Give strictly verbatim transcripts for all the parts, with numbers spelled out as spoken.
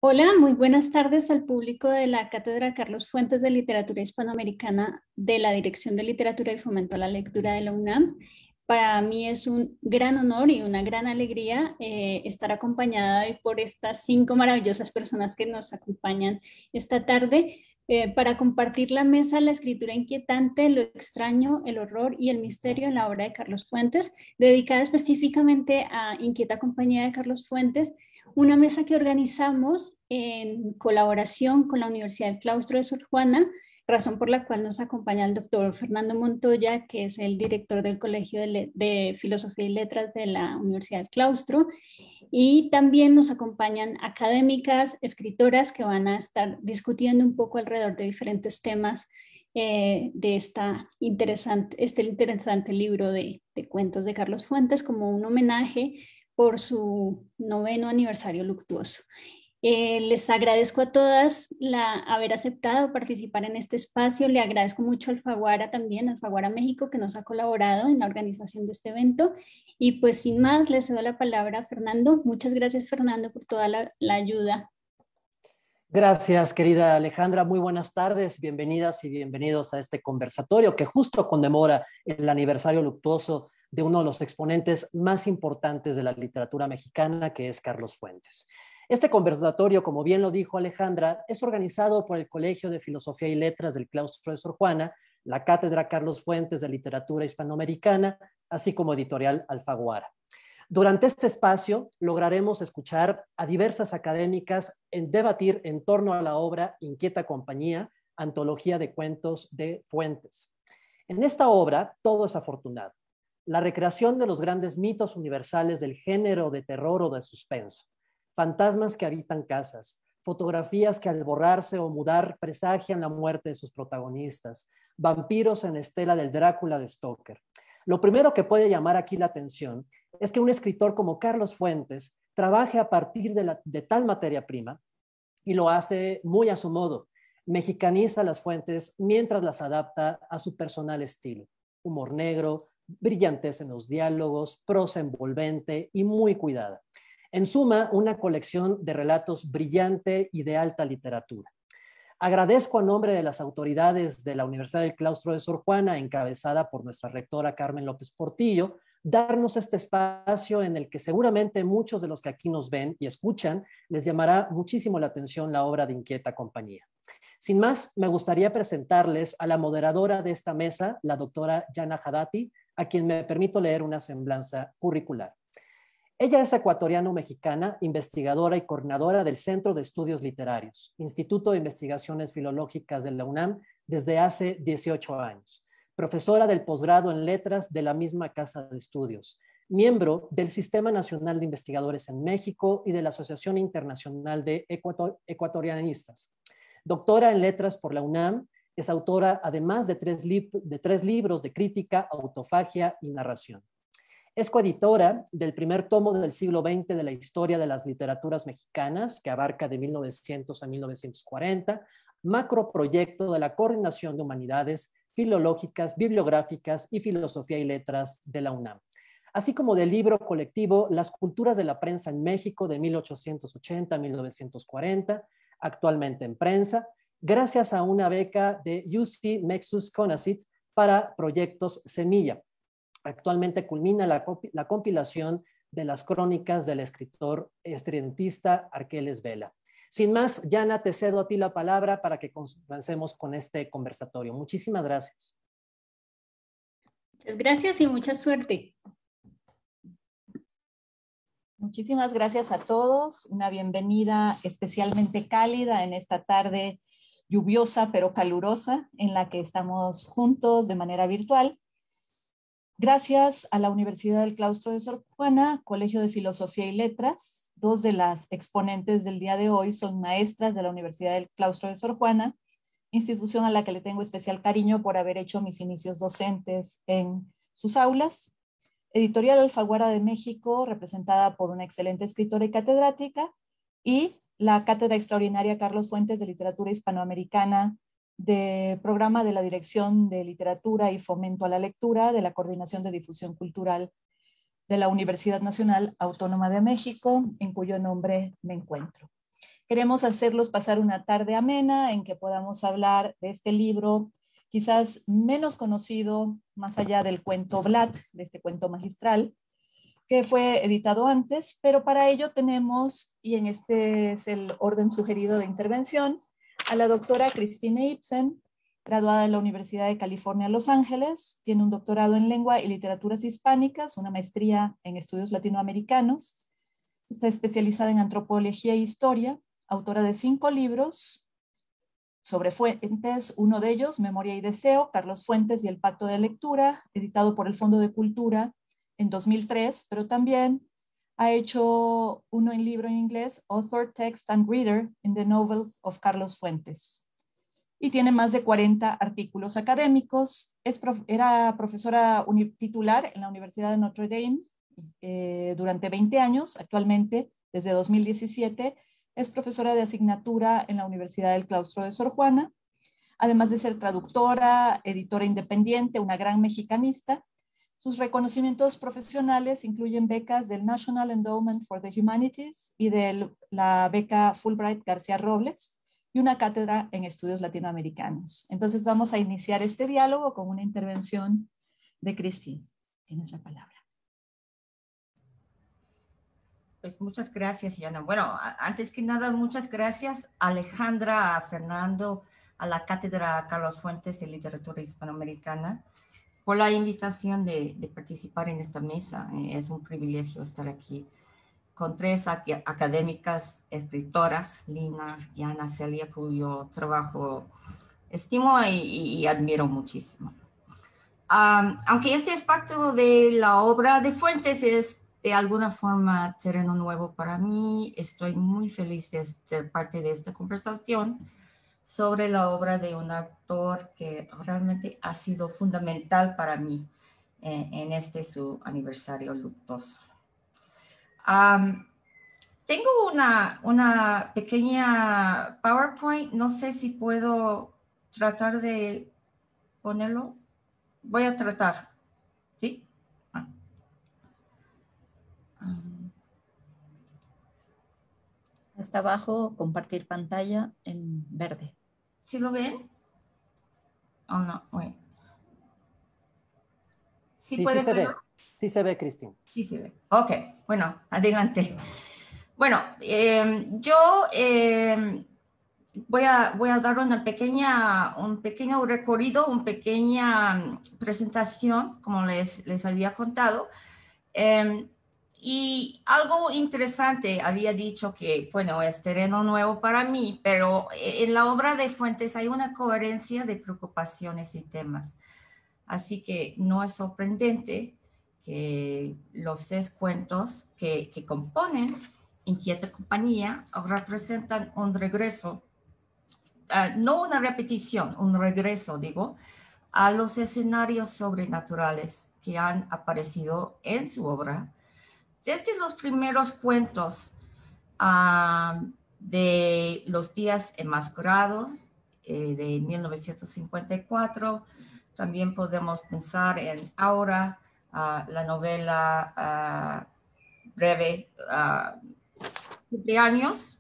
Hola, muy buenas tardes al público de la Cátedra Carlos Fuentes de Literatura Hispanoamericana de la Dirección de Literatura y Fomento a la Lectura de la UNAM. Para mí es un gran honor y una gran alegría eh, estar acompañada hoy por estas cinco maravillosas personas que nos acompañan esta tarde eh, para compartir la mesa La escritura inquietante, lo extraño, el horror y el misterio en la obra de Carlos Fuentes, dedicada específicamente a Inquieta Compañía de Carlos Fuentes, una mesa que organizamos en colaboración con la Universidad del Claustro de Sor Juana, razón por la cual nos acompaña el doctor Fernando Montoya, que es el director del Colegio de, de Filosofía y Letras de la Universidad del Claustro, y también nos acompañan académicas, escritoras que van a estar discutiendo un poco alrededor de diferentes temas eh, de esta interesante, este interesante libro de, de cuentos de Carlos Fuentes como un homenaje por su noveno aniversario luctuoso. Eh, les agradezco a todas la, haber aceptado participar en este espacio. Le agradezco mucho a Alfaguara también, Alfaguara México, que nos ha colaborado en la organización de este evento. Y pues sin más, le cedo la palabra a Fernando. Muchas gracias, Fernando, por toda la, la ayuda. Gracias, querida Alejandra. Muy buenas tardes. Bienvenidas y bienvenidos a este conversatorio que justo conmemora el aniversario luctuoso de uno de los exponentes más importantes de la literatura mexicana, que es Carlos Fuentes. Este conversatorio, como bien lo dijo Alejandra, es organizado por el Colegio de Filosofía y Letras del Claustro de Sor Juana, la Cátedra Carlos Fuentes de Literatura Hispanoamericana, así como Editorial Alfaguara. Durante este espacio lograremos escuchar a diversas académicas en debatir en torno a la obra Inquieta Compañía, antología de cuentos de Fuentes. En esta obra, todo es afortunado. La recreación de los grandes mitos universales del género de terror o de suspenso. Fantasmas que habitan casas, fotografías que al borrarse o mudar presagian la muerte de sus protagonistas, vampiros en estela del Drácula de Stoker. Lo primero que puede llamar aquí la atención es que un escritor como Carlos Fuentes trabaje a partir de, la, de tal materia prima y lo hace muy a su modo. Mexicaniza las fuentes mientras las adapta a su personal estilo. Humor negro, brillantez en los diálogos, prosa envolvente y muy cuidada. En suma, una colección de relatos brillante y de alta literatura. Agradezco a nombre de las autoridades de la Universidad del Claustro de Sor Juana, encabezada por nuestra rectora Carmen López Portillo, darnos este espacio en el que seguramente muchos de los que aquí nos ven y escuchan les llamará muchísimo la atención la obra de Inquieta Compañía. Sin más, me gustaría presentarles a la moderadora de esta mesa, la doctora Yana Hadati, a quien me permito leer una semblanza curricular. Ella es ecuatoriano-mexicana, investigadora y coordinadora del Centro de Estudios Literarios, Instituto de Investigaciones Filológicas de la UNAM desde hace dieciocho años, profesora del posgrado en Letras de la misma casa de estudios, miembro del Sistema Nacional de Investigadores en México y de la Asociación Internacional de Ecuator- Ecuatorianistas, doctora en Letras por la UNAM, es autora además de tres, li- de tres libros de crítica, autofagia y narración. Es coeditora del primer tomo del siglo veinte de la historia de las literaturas mexicanas, que abarca de mil novecientos a mil novecientos cuarenta, macroproyecto de la Coordinación de Humanidades Filológicas, Bibliográficas y Filosofía y Letras de la UNAM, así como del libro colectivo Las culturas de la prensa en México de mil ochocientos ochenta a mil novecientos cuarenta, actualmente en prensa, gracias a una beca de U C Mexus Conacyt para proyectos Semilla. Actualmente culmina la, la compilación de las crónicas del escritor estridentista Arqueles Vela. Sin más, Yana, te cedo a ti la palabra para que comencemos con este conversatorio. Muchísimas gracias. Muchas gracias y mucha suerte. Muchísimas gracias a todos. Una bienvenida especialmente cálida en esta tarde lluviosa pero calurosa en la que estamos juntos de manera virtual. Gracias a la Universidad del Claustro de Sor Juana, Colegio de Filosofía y Letras. Dos de las exponentes del día de hoy son maestras de la Universidad del Claustro de Sor Juana, institución a la que le tengo especial cariño por haber hecho mis inicios docentes en sus aulas. Editorial Alfaguara de México, representada por una excelente escritora y catedrática, y la Cátedra Extraordinaria Carlos Fuentes de Literatura Hispanoamericana, de programa de la Dirección de Literatura y Fomento a la Lectura de la Coordinación de Difusión Cultural de la Universidad Nacional Autónoma de México, en cuyo nombre me encuentro. Queremos hacerlos pasar una tarde amena en que podamos hablar de este libro, quizás menos conocido, más allá del cuento Vlad, de este cuento magistral, que fue editado antes, pero para ello tenemos, y en este es el orden sugerido de intervención, a la doctora Christine Ibsen, graduada de la Universidad de California, Los Ángeles, tiene un doctorado en lengua y literaturas hispánicas, una maestría en estudios latinoamericanos, está especializada en antropología e historia, autora de cinco libros sobre Fuentes, uno de ellos, Memoria y Deseo, Carlos Fuentes y el Pacto de Lectura, editado por el Fondo de Cultura en dos mil tres, pero también ha hecho uno en libro en inglés, Author, Text and Reader in the Novels of Carlos Fuentes. Y tiene más de cuarenta artículos académicos. Es prof, era profesora titular en la Universidad de Notre Dame eh, durante veinte años. Actualmente, desde dos mil diecisiete, es profesora de asignatura en la Universidad del Claustro de Sor Juana. Además de ser traductora, editora independiente, una gran mexicanista. Sus reconocimientos profesionales incluyen becas del National Endowment for the Humanities y de la beca Fulbright García Robles y una cátedra en estudios latinoamericanos. Entonces vamos a iniciar este diálogo con una intervención de Christine. Tienes la palabra. Pues muchas gracias, Yana. Bueno, antes que nada, muchas gracias a Alejandra, a Fernando, a la Cátedra Carlos Fuentes de Literatura Hispanoamericana, por la invitación de, de participar en esta mesa. Es un privilegio estar aquí con tres académicas, escritoras, Lina, Yana, Celia, cuyo trabajo estimo y, y admiro muchísimo. Um, aunque este aspecto de la obra de Fuentes es de alguna forma terreno nuevo para mí, estoy muy feliz de ser parte de esta conversación sobre la obra de un autor que realmente ha sido fundamental para mí eh, en este su aniversario luctuoso. Um, tengo una, una pequeña PowerPoint, no sé si puedo tratar de ponerlo. Voy a tratar, ¿sí? Ah. Um, Hasta abajo, compartir pantalla en verde. ¿Sí lo ven? ¿O no? Wait. ¿Sí, sí, puede sí se verlo? ve. Sí se ve, Christine. Sí se ve. Ok, bueno, adelante. Bueno, eh, yo eh, voy, a, voy a dar una pequeña, un pequeño recorrido, una pequeña presentación, como les, les había contado. Eh, y algo interesante, había dicho que, bueno, es terreno nuevo para mí, pero en la obra de Fuentes hay una coherencia de preocupaciones y temas. Así que no es sorprendente que los seis cuentos que, que componen Inquieta Compañía representan un regreso, uh, no una repetición, un regreso, digo, a los escenarios sobrenaturales que han aparecido en su obra desde los primeros cuentos uh, de Los días enmascarados eh, de mil novecientos cincuenta y cuatro. También podemos pensar en Aura, uh, la novela uh, breve uh, Cumpleaños,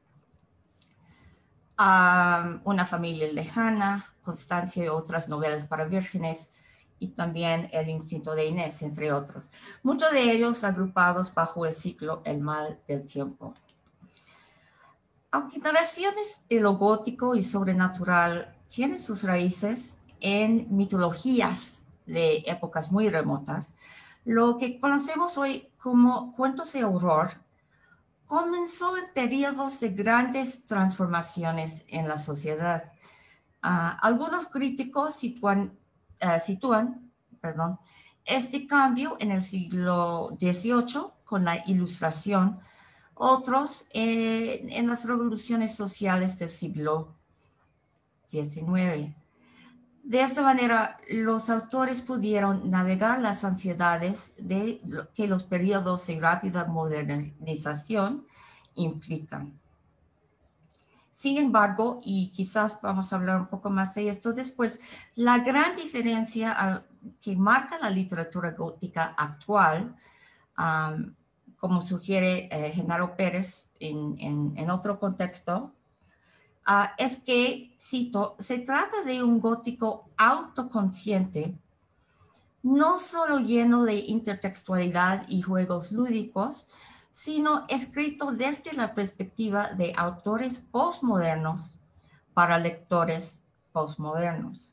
uh, Una familia lejana, Constancia y otras novelas para vírgenes, y también El instinto de Inés, entre otros. Muchos de ellos agrupados bajo el ciclo El mal del tiempo. Aunque narraciones de lo gótico y sobrenatural tienen sus raíces en mitologías de épocas muy remotas, lo que conocemos hoy como cuentos de horror comenzó en periodos de grandes transformaciones en la sociedad. Uh, algunos críticos sitúan, uh, sitúan perdón, este cambio en el siglo dieciocho con la Ilustración, otros eh, en las revoluciones sociales del siglo diecinueve. De esta manera, los autores pudieron navegar las ansiedades de que los periodos de rápida modernización implican. Sin embargo, y quizás vamos a hablar un poco más de esto después, la gran diferencia que marca la literatura gótica actual um, como sugiere eh, Genaro Pérez en, en, en otro contexto, uh, es que, cito, se trata de un gótico autoconsciente, no solo lleno de intertextualidad y juegos lúdicos, sino escrito desde la perspectiva de autores postmodernos para lectores postmodernos.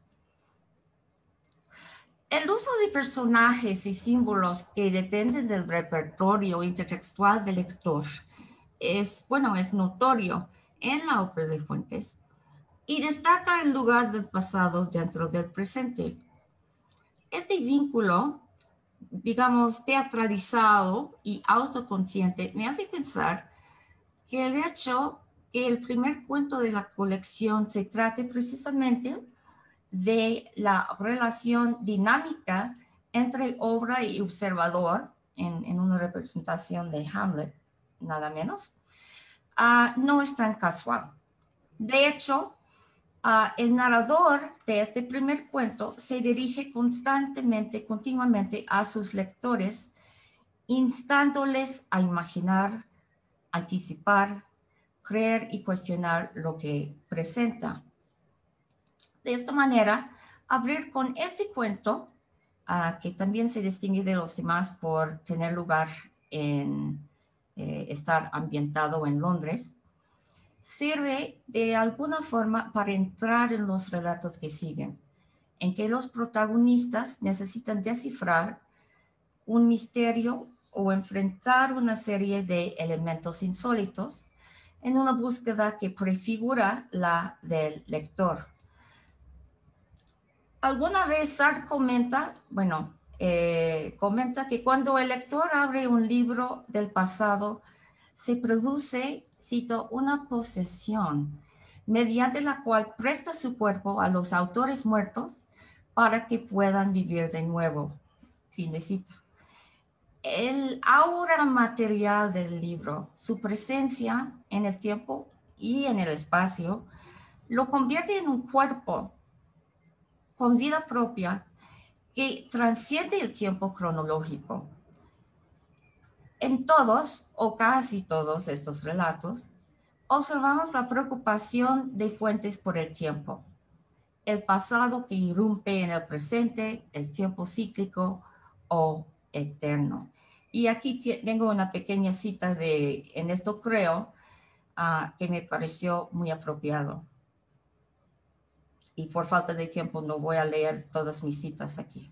El uso de personajes y símbolos que dependen del repertorio intertextual del lector es, bueno, es notorio en la ópera de Fuentes y destaca el lugar del pasado dentro del presente. Este vínculo, digamos, teatralizado y autoconsciente me hace pensar que el hecho que el primer cuento de la colección se trate precisamente de la relación dinámica entre obra y observador en, en una representación de Hamlet, nada menos, uh, no es tan casual. De hecho, uh, el narrador de este primer cuento se dirige constantemente, continuamente a sus lectores, instándoles a imaginar, anticipar, creer y cuestionar lo que presenta. De esta manera, abrir con este cuento, uh, que también se distingue de los demás por tener lugar en eh, estar ambientado en Londres, sirve de alguna forma para entrar en los relatos que siguen, en que los protagonistas necesitan descifrar un misterio o enfrentar una serie de elementos insólitos en una búsqueda que prefigura la del lector. Alguna vez Sartre comenta, bueno, eh, comenta que cuando el lector abre un libro del pasado, se produce, cito, una posesión mediante la cual presta su cuerpo a los autores muertos para que puedan vivir de nuevo. Fin de cita. El aura material del libro, su presencia en el tiempo y en el espacio, lo convierte en un cuerpo con vida propia que transciende el tiempo cronológico. En todos o casi todos estos relatos, observamos la preocupación de Fuentes por el tiempo, el pasado que irrumpe en el presente, el tiempo cíclico o eterno. Y aquí tengo una pequeña cita de, en esto creo, uh, que me pareció muy apropiado. Y por falta de tiempo no voy a leer todas mis citas aquí.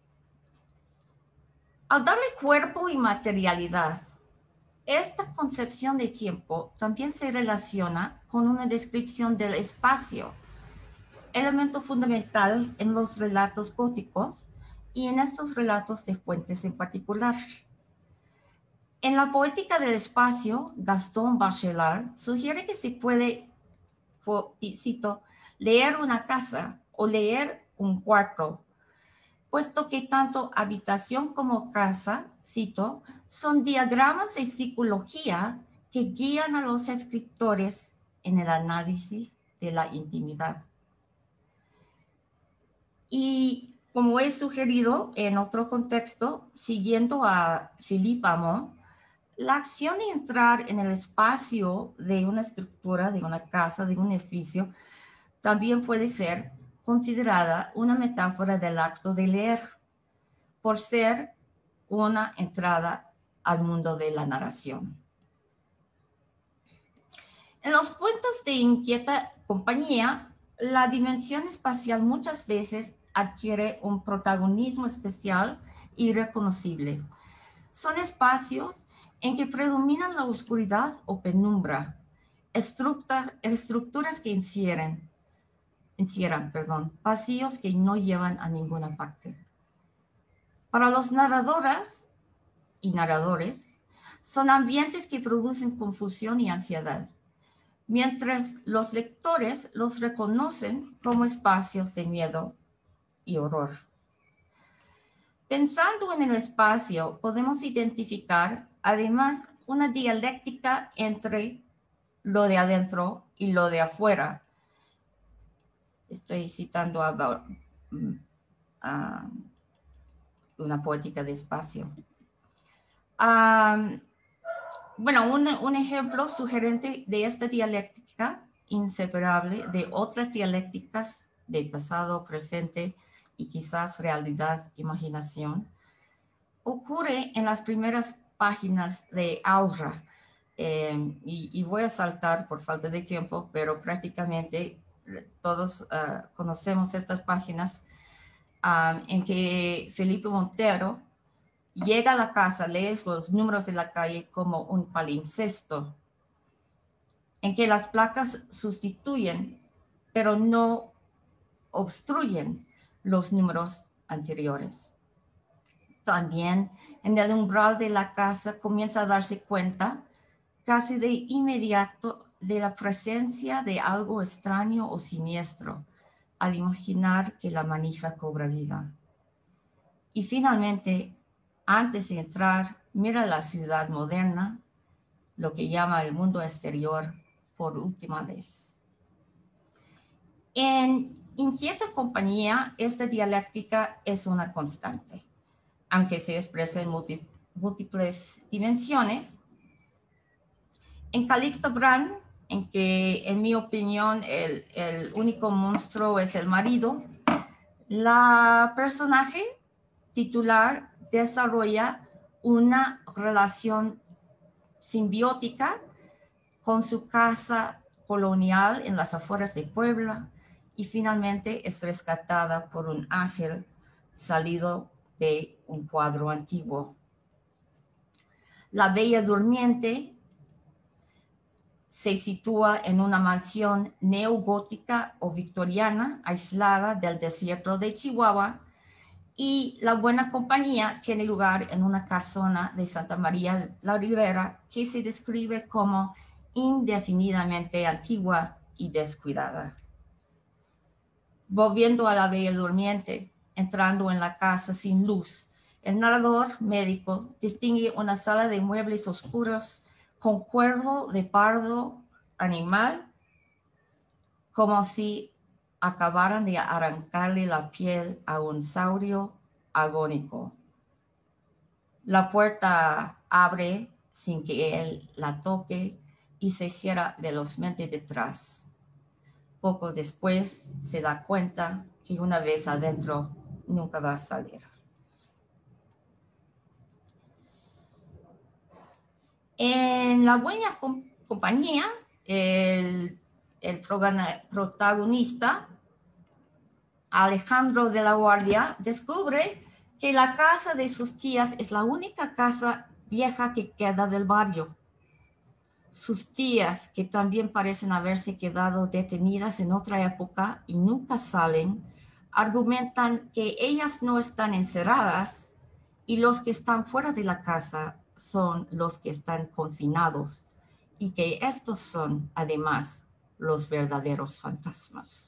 Al darle cuerpo y materialidad, esta concepción de tiempo también se relaciona con una descripción del espacio, elemento fundamental en los relatos góticos y en estos relatos de Fuentes en particular. En la poética del espacio, Gaston Bachelard sugiere que se puede, y cito, leer una casa o leer un cuarto, puesto que tanto habitación como casa, cito, son diagramas de psicología que guían a los escritores en el análisis de la intimidad. Y como he sugerido en otro contexto, siguiendo a Philippe Amon, la acción de entrar en el espacio de una estructura, de una casa, de un edificio, también puede ser considerada una metáfora del acto de leer, por ser una entrada al mundo de la narración. En los cuentos de Inquieta Compañía, la dimensión espacial muchas veces adquiere un protagonismo especial y reconocible. Son espacios en que predominan la oscuridad o penumbra, estructuras, estructuras que encierran, encierran perdón, vacíos que no llevan a ninguna parte. Para los narradoras y narradores, son ambientes que producen confusión y ansiedad, mientras los lectores los reconocen como espacios de miedo y horror. Pensando en el espacio, podemos identificar además una dialéctica entre lo de adentro y lo de afuera. Estoy citando a, a una poética de espacio. Um, bueno, un, un ejemplo sugerente de esta dialéctica inseparable de otras dialécticas de pasado, presente y quizás realidad, imaginación, ocurre en las primeras páginas de Aura. Eh, y, y voy a saltar por falta de tiempo, pero prácticamente todos uh, conocemos estas páginas um, en que Felipe Montero llega a la casa, lee los números de la calle como un palincesto, en que las placas sustituyen, pero no obstruyen los números anteriores. También en el umbral de la casa comienza a darse cuenta casi de inmediato de la presencia de algo extraño o siniestro al imaginar que la manija cobra vida. Y finalmente, antes de entrar, mira la ciudad moderna, lo que llama el mundo exterior, por última vez. En Inquieta Compañía, esta dialéctica es una constante, aunque se expresa en múltiples dimensiones. En Calixto Brand, en que, en mi opinión, el, el único monstruo es el marido, la personaje titular desarrolla una relación simbiótica con su casa colonial en las afueras de Puebla y finalmente es rescatada por un ángel salido de un cuadro antiguo. La Bella Durmiente se sitúa en una mansión neogótica o victoriana aislada del desierto de Chihuahua, y La Buena Compañía tiene lugar en una casona de Santa María la Ribera que se describe como indefinidamente antigua y descuidada. Volviendo a La Bella Durmiente, entrando en la casa sin luz, el narrador médico distingue una sala de muebles oscuros con cuervo de pardo animal, como si acabaran de arrancarle la piel a un saurio agónico. La puerta abre sin que él la toque y se cierra velozmente detrás. Poco después se da cuenta que una vez adentro nunca va a salir. En La Buena Compañía, el, el protagonista, Alejandro de la Guardia, descubre que la casa de sus tías es la única casa vieja que queda del barrio. Sus tías, que también parecen haberse quedado detenidas en otra época y nunca salen, argumentan que ellas no están encerradas y los que están fuera de la casa son los que están confinados y que estos son, además, los verdaderos fantasmas.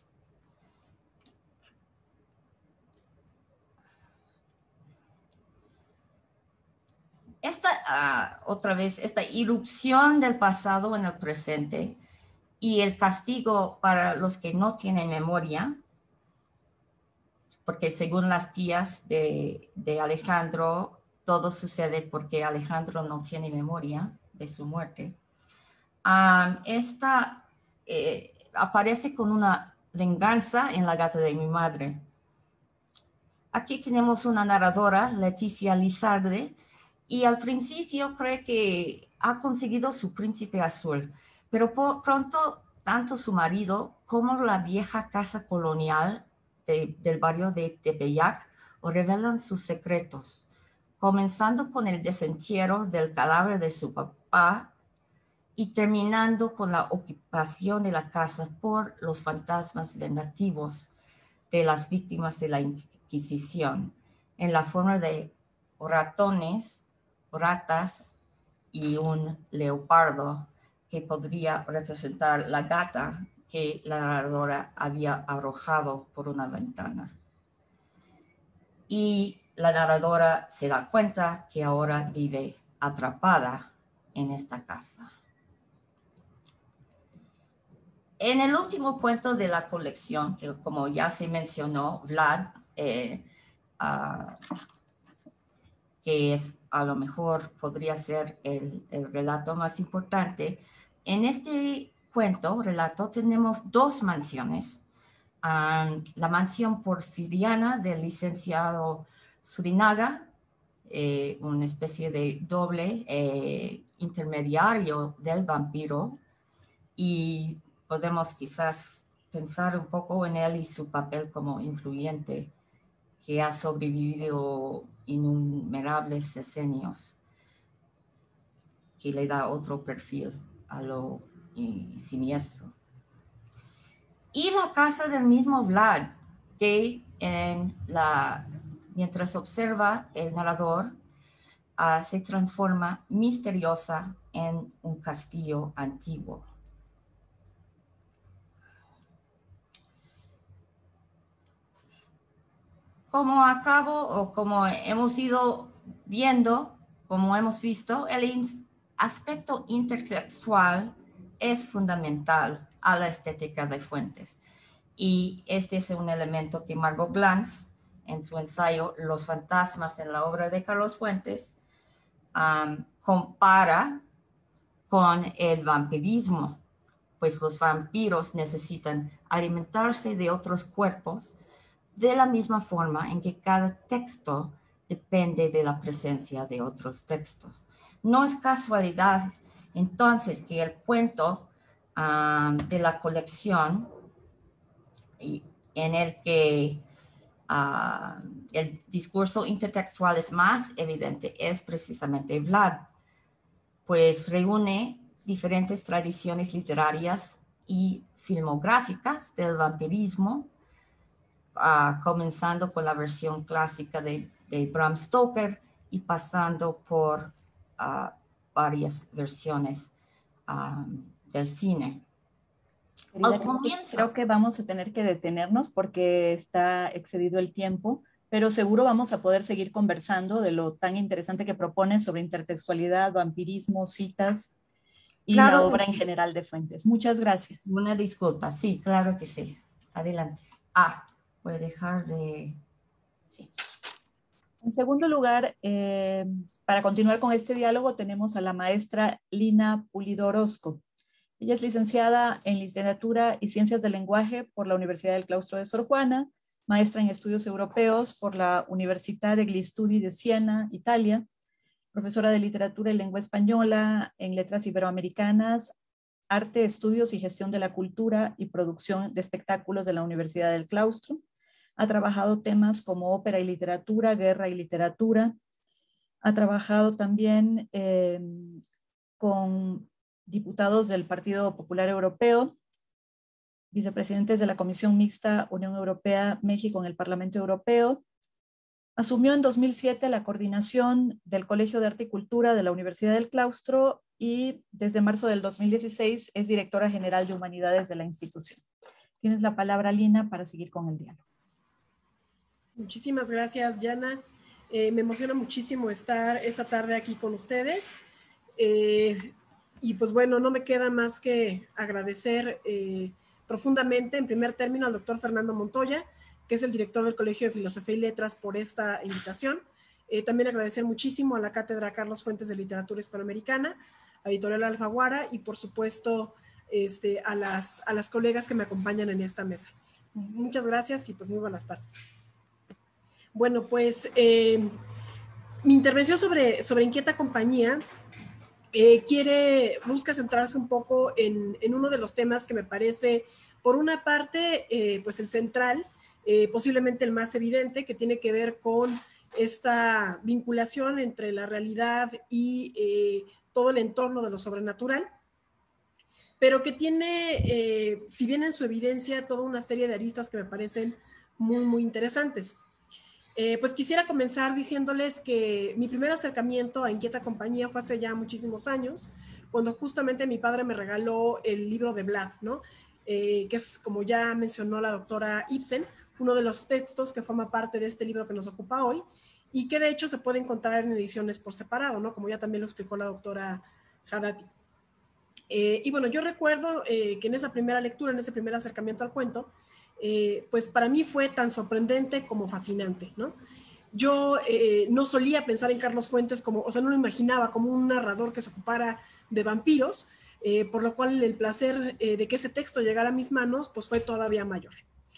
Esta, uh, otra vez, esta irrupción del pasado en el presente y el castigo para los que no tienen memoria, porque según las tías de, de Alejandro, todo sucede porque Alejandro no tiene memoria de su muerte. Um, esta eh, aparece con una venganza en La Gata de mi madre. Aquí tenemos una narradora, Leticia Lizarde, y al principio cree que ha conseguido su príncipe azul, pero por pronto tanto su marido como la vieja casa colonial de, del barrio de Tepeyac revelan sus secretos, comenzando con el desentierro del cadáver de su papá y terminando con la ocupación de la casa por los fantasmas vengativos de las víctimas de la Inquisición, en la forma de ratones, ratas y un leopardo que podría representar la gata que la narradora había arrojado por una ventana. Y la narradora se da cuenta que ahora vive atrapada en esta casa. En el último cuento de la colección, que como ya se mencionó, Vlad, eh, uh, que es, a lo mejor podría ser el, el relato más importante. En este cuento, relato, tenemos dos mansiones. Um, la mansión porfiriana del licenciado Surinaga, eh, una especie de doble eh, intermediario del vampiro, y podemos quizás pensar un poco en él y su papel como influyente, que ha sobrevivido innumerables decenios, que le da otro perfil a lo y, siniestro. Y la casa del mismo Vlad, que en la, mientras observa el narrador, uh, se transforma misteriosa en un castillo antiguo. Como acabo o como hemos ido viendo, como hemos visto, el aspecto intertextual es fundamental a la estética de Fuentes. Y este es un elemento que Margot Glantz, en su ensayo Los fantasmas en la obra de Carlos Fuentes, um, compara con el vampirismo, pues los vampiros necesitan alimentarse de otros cuerpos de la misma forma en que cada texto depende de la presencia de otros textos. No es casualidad, entonces, que el cuento um, de la colección, y en el que uh, el discurso intertextual es más evidente, es precisamente Vlad, pues reúne diferentes tradiciones literarias y filmográficas del vampirismo, Uh, comenzando con la versión clásica de, de Bram Stoker y pasando por uh, varias versiones um, del cine. Al comienzo, creo que vamos a tener que detenernos porque está excedido el tiempo, pero seguro vamos a poder seguir conversando de lo tan interesante que proponen sobre intertextualidad, vampirismo, citas y claro, la obra en general de Fuentes. Muchas gracias. Una disculpa, sí, claro que sí. Adelante. Ah. Voy a dejar de... Sí. En segundo lugar, eh, para continuar con este diálogo, tenemos a la maestra Lina Pulido Orozco. Ella es licenciada en Literatura y Ciencias del Lenguaje por la Universidad del Claustro de Sor Juana, maestra en Estudios Europeos por la Università degli Studi de Siena, Italia, profesora de Literatura y Lengua Española en Letras Iberoamericanas, Arte, Estudios y Gestión de la Cultura y Producción de Espectáculos de la Universidad del Claustro. Ha trabajado temas como ópera y literatura, guerra y literatura. Ha trabajado también eh, con diputados del Partido Popular Europeo, vicepresidentes de la Comisión Mixta Unión Europea-México en el Parlamento Europeo. Asumió en dos mil siete la coordinación del Colegio de Arte y Cultura de la Universidad del Claustro y desde marzo del dos mil dieciséis es directora general de Humanidades de la institución. Tienes la palabra, Lina, para seguir con el diálogo. Muchísimas gracias, Yana. Eh, me emociona muchísimo estar esta tarde aquí con ustedes. Eh, y pues bueno, no me queda más que agradecer eh, profundamente, en primer término, al doctor Fernando Montoya, que es el director del Colegio de Filosofía y Letras, por esta invitación. Eh, también agradecer muchísimo a la Cátedra Carlos Fuentes de Literatura Hispanoamericana, a Editorial Alfaguara y por supuesto este, a, las, a las colegas que me acompañan en esta mesa. Muchas gracias y pues muy buenas tardes. Bueno, pues eh, mi intervención sobre, sobre Inquieta Compañía eh, quiere, busca centrarse un poco en, en uno de los temas que me parece, por una parte, eh, pues el central, eh, posiblemente el más evidente, que tiene que ver con esta vinculación entre la realidad y eh, todo el entorno de lo sobrenatural, pero que tiene, eh, si bien en su evidencia, toda una serie de aristas que me parecen muy, muy interesantes. Eh, pues quisiera comenzar diciéndoles que mi primer acercamiento a Inquieta Compañía fue hace ya muchísimos años, cuando justamente mi padre me regaló el libro de Vlad, ¿no? Eh, que es, como ya mencionó la doctora Ibsen, uno de los textos que forma parte de este libro que nos ocupa hoy y que de hecho se puede encontrar en ediciones por separado, ¿no? Como ya también lo explicó la doctora Haddati. Eh, y bueno, yo recuerdo eh, que en esa primera lectura, en ese primer acercamiento al cuento, Eh, pues para mí fue tan sorprendente como fascinante, ¿no? yo eh, no solía pensar en Carlos Fuentes como, o sea, no lo imaginaba como un narrador que se ocupara de vampiros, eh, por lo cual el placer eh, de que ese texto llegara a mis manos, pues fue todavía mayor.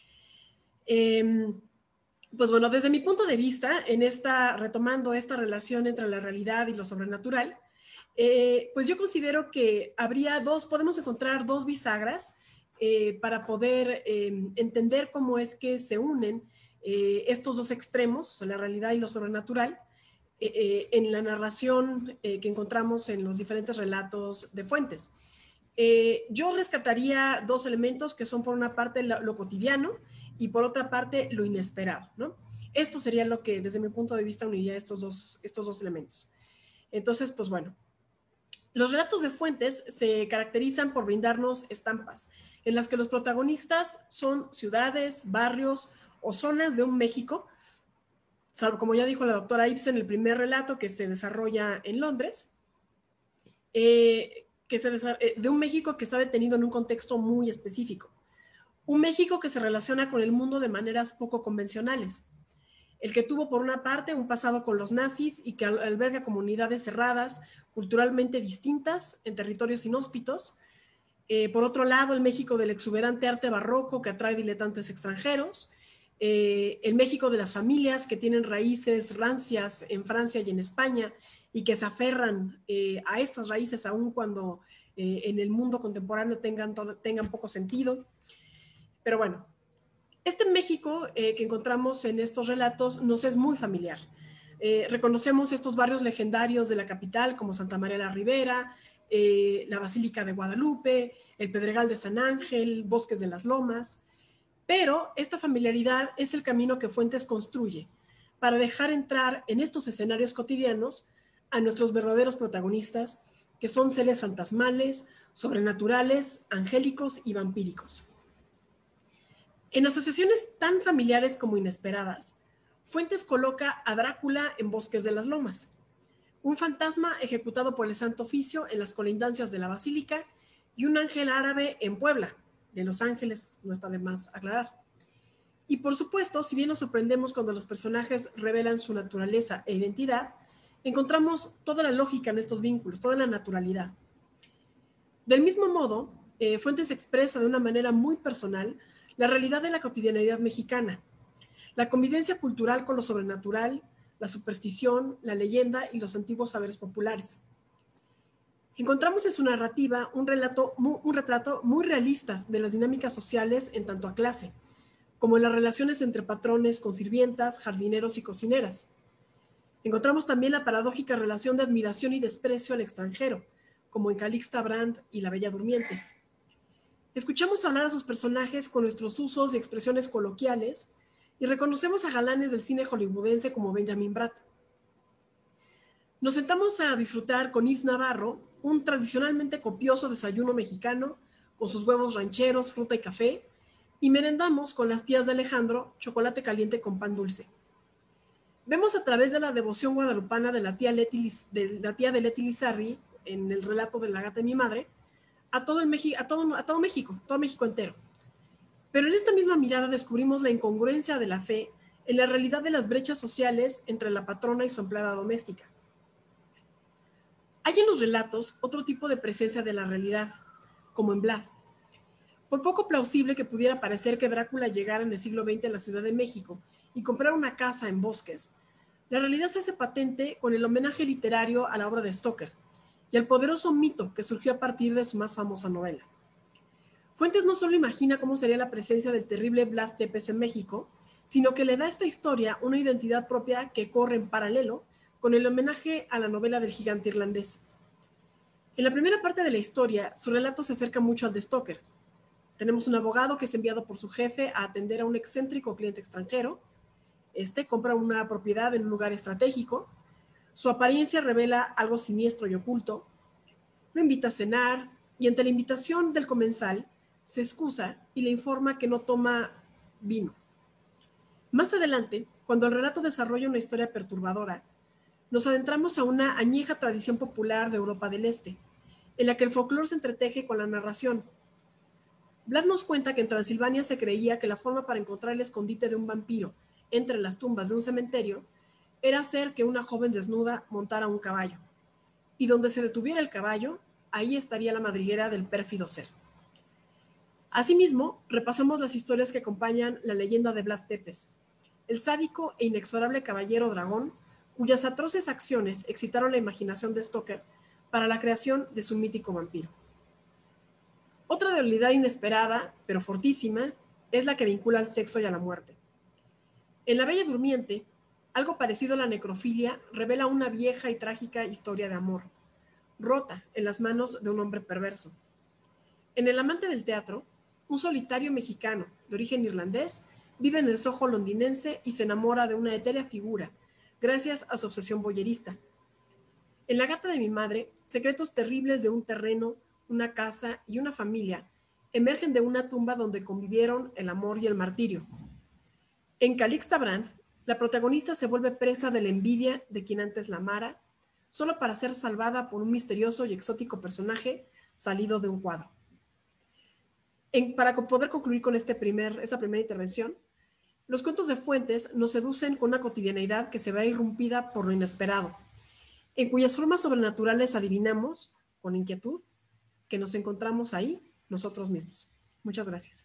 Eh, pues bueno, desde mi punto de vista, en esta, retomando esta relación entre la realidad y lo sobrenatural, eh, pues yo considero que habría dos, podemos encontrar dos bisagras eh, para poder eh, entender cómo es que se unen eh, estos dos extremos, o sea, la realidad y lo sobrenatural, eh, eh, en la narración eh, que encontramos en los diferentes relatos de Fuentes. Eh, yo rescataría dos elementos que son por una parte lo, lo cotidiano y por otra parte lo inesperado, ¿no? Esto sería lo que desde mi punto de vista uniría estos dos, estos dos elementos. Entonces, pues bueno, los relatos de Fuentes se caracterizan por brindarnos estampas en las que los protagonistas son ciudades, barrios o zonas de un México, salvo como ya dijo la doctora Ibsen, el primer relato que se desarrolla en Londres, eh, que se de un México que está detenido en un contexto muy específico. Un México que se relaciona con el mundo de maneras poco convencionales. El que tuvo por una parte un pasado con los nazis y que alberga comunidades cerradas, culturalmente distintas, en territorios inhóspitos. Eh, por otro lado, el México del exuberante arte barroco que atrae diletantes extranjeros. Eh, el México de las familias que tienen raíces rancias en Francia y en España y que se aferran eh, a estas raíces aun cuando eh, en el mundo contemporáneo tengan, todo, tengan poco sentido. Pero bueno, este México eh, que encontramos en estos relatos nos es muy familiar. Eh, reconocemos estos barrios legendarios de la capital como Santa María la Ribera, eh, la Basílica de Guadalupe, el Pedregal de San Ángel, Bosques de las Lomas, pero esta familiaridad es el camino que Fuentes construye para dejar entrar en estos escenarios cotidianos a nuestros verdaderos protagonistas, que son seres fantasmales, sobrenaturales, angélicos y vampíricos. En asociaciones tan familiares como inesperadas, Fuentes coloca a Drácula en Bosques de las Lomas, un fantasma ejecutado por el Santo Oficio en las colindancias de la Basílica y un ángel árabe en Puebla, de Los Ángeles, no está de más aclarar. Y por supuesto, si bien nos sorprendemos cuando los personajes revelan su naturaleza e identidad, encontramos toda la lógica en estos vínculos, toda la naturalidad. Del mismo modo, eh, Fuentes expresa de una manera muy personal la realidad de la cotidianidad mexicana, la convivencia cultural con lo sobrenatural, la superstición, la leyenda y los antiguos saberes populares. Encontramos en su narrativa un, relato, un retrato muy realista de las dinámicas sociales en tanto a clase, como en las relaciones entre patrones con sirvientas, jardineros y cocineras. Encontramos también la paradójica relación de admiración y desprecio al extranjero, como en Calixta Brandt y La Bella Durmiente. Escuchamos hablar a sus personajes con nuestros usos y expresiones coloquiales y reconocemos a galanes del cine hollywoodense como Benjamin Bratt. Nos sentamos a disfrutar con Ives Navarro un tradicionalmente copioso desayuno mexicano con sus huevos rancheros, fruta y café, y merendamos con las tías de Alejandro chocolate caliente con pan dulce. Vemos a través de la devoción guadalupana de la tía, Leti, de, la tía de Leti Lizarri en el relato de La Gata de mi madre, a todo, el Meji, a, todo, a todo México, todo México entero. Pero en esta misma mirada descubrimos la incongruencia de la fe en la realidad de las brechas sociales entre la patrona y su empleada doméstica. Hay en los relatos otro tipo de presencia de la realidad, como en Vlad. Por poco plausible que pudiera parecer que Drácula llegara en el siglo veinte a la Ciudad de México y comprara una casa en Bosques, la realidad se hace patente con el homenaje literario a la obra de Stoker y al poderoso mito que surgió a partir de su más famosa novela. Fuentes no solo imagina cómo sería la presencia del terrible Vlad Tepes en México, sino que le da a esta historia una identidad propia que corre en paralelo con el homenaje a la novela del gigante irlandés. En la primera parte de la historia, su relato se acerca mucho al de Stoker. Tenemos un abogado que es enviado por su jefe a atender a un excéntrico cliente extranjero. Este compra una propiedad en un lugar estratégico. Su apariencia revela algo siniestro y oculto. Lo invita a cenar y ante la invitación del comensal se excusa y le informa que no toma vino. Más adelante, cuando el relato desarrolla una historia perturbadora, nos adentramos a una añeja tradición popular de Europa del Este, en la que el folclore se entreteje con la narración. Vlad nos cuenta que en Transilvania se creía que la forma para encontrar el escondite de un vampiro entre las tumbas de un cementerio era hacer que una joven desnuda montara un caballo, y donde se detuviera el caballo, ahí estaría la madriguera del pérfido ser. Asimismo, repasamos las historias que acompañan la leyenda de Vlad Tepes, el sádico e inexorable caballero dragón, cuyas atroces acciones excitaron la imaginación de Stoker para la creación de su mítico vampiro. Otra realidad inesperada, pero fortísima, es la que vincula al sexo y a la muerte. En La Bella Durmiente, algo parecido a la necrofilia revela una vieja y trágica historia de amor, rota en las manos de un hombre perverso. En El amante del teatro, un solitario mexicano de origen irlandés vive en el Soho londinense y se enamora de una etérea figura gracias a su obsesión voyerista. En La gata de mi madre, secretos terribles de un terreno, una casa y una familia emergen de una tumba donde convivieron el amor y el martirio. En Calixta Brandt, la protagonista se vuelve presa de la envidia de quien antes la amara, solo para ser salvada por un misterioso y exótico personaje salido de un cuadro. En, para poder concluir con este primer, esta primera intervención, los cuentos de Fuentes nos seducen con una cotidianeidad que se ve irrumpida por lo inesperado, en cuyas formas sobrenaturales adivinamos, con inquietud, que nos encontramos ahí nosotros mismos. Muchas gracias.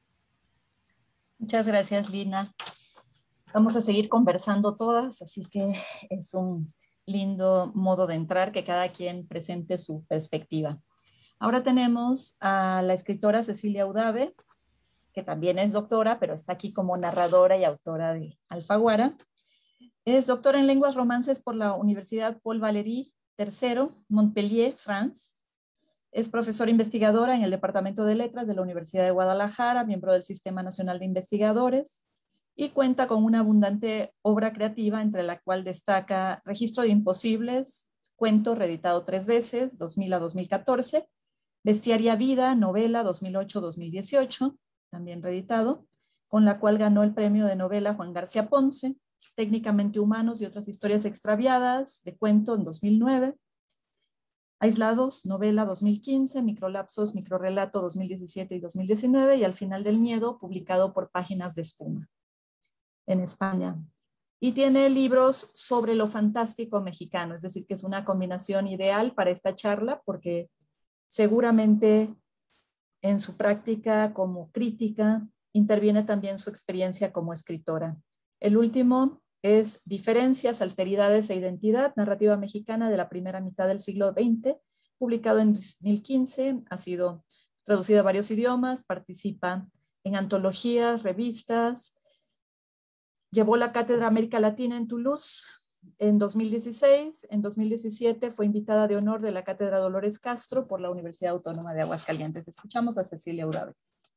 Muchas gracias, Lina. Vamos a seguir conversando todas, así que es un lindo modo de entrar, que cada quien presente su perspectiva. Ahora tenemos a la escritora Cecilia Udave, que también es doctora, pero está aquí como narradora y autora de Alfaguara. Es doctora en lenguas romances por la Universidad Paul Valéry tercero, Montpellier, France. Es profesora investigadora en el Departamento de Letras de la Universidad de Guadalajara, miembro del Sistema Nacional de Investigadores, y cuenta con una abundante obra creativa, entre la cual destaca Registro de Imposibles, cuento reeditado tres veces, dos mil a dos mil catorce, Bestiaria Vida, novela dos mil ocho a dos mil dieciocho, también reeditado, con la cual ganó el premio de novela Juan García Ponce, Técnicamente Humanos y otras historias extraviadas, de cuento en dos mil nueve, Aislados, novela dos mil quince, Microlapsos, microrelato dos mil diecisiete y dos mil diecinueve, y Al final del miedo, publicado por Páginas de Espuma, en España. Y tiene libros sobre lo fantástico mexicano, es decir, que es una combinación ideal para esta charla, porque seguramente en su práctica como crítica interviene también su experiencia como escritora. El último es Diferencias, Alteridades e Identidad, narrativa mexicana de la primera mitad del siglo veinte, publicado en dos mil quince, ha sido traducido a varios idiomas, participa en antologías, revistas, llevó la Cátedra América Latina en Toulouse en dos mil dieciséis, en dos mil diecisiete fue invitada de honor de la Cátedra Dolores Castro por la Universidad Autónoma de Aguascalientes. Escuchamos a Cecilia Udave.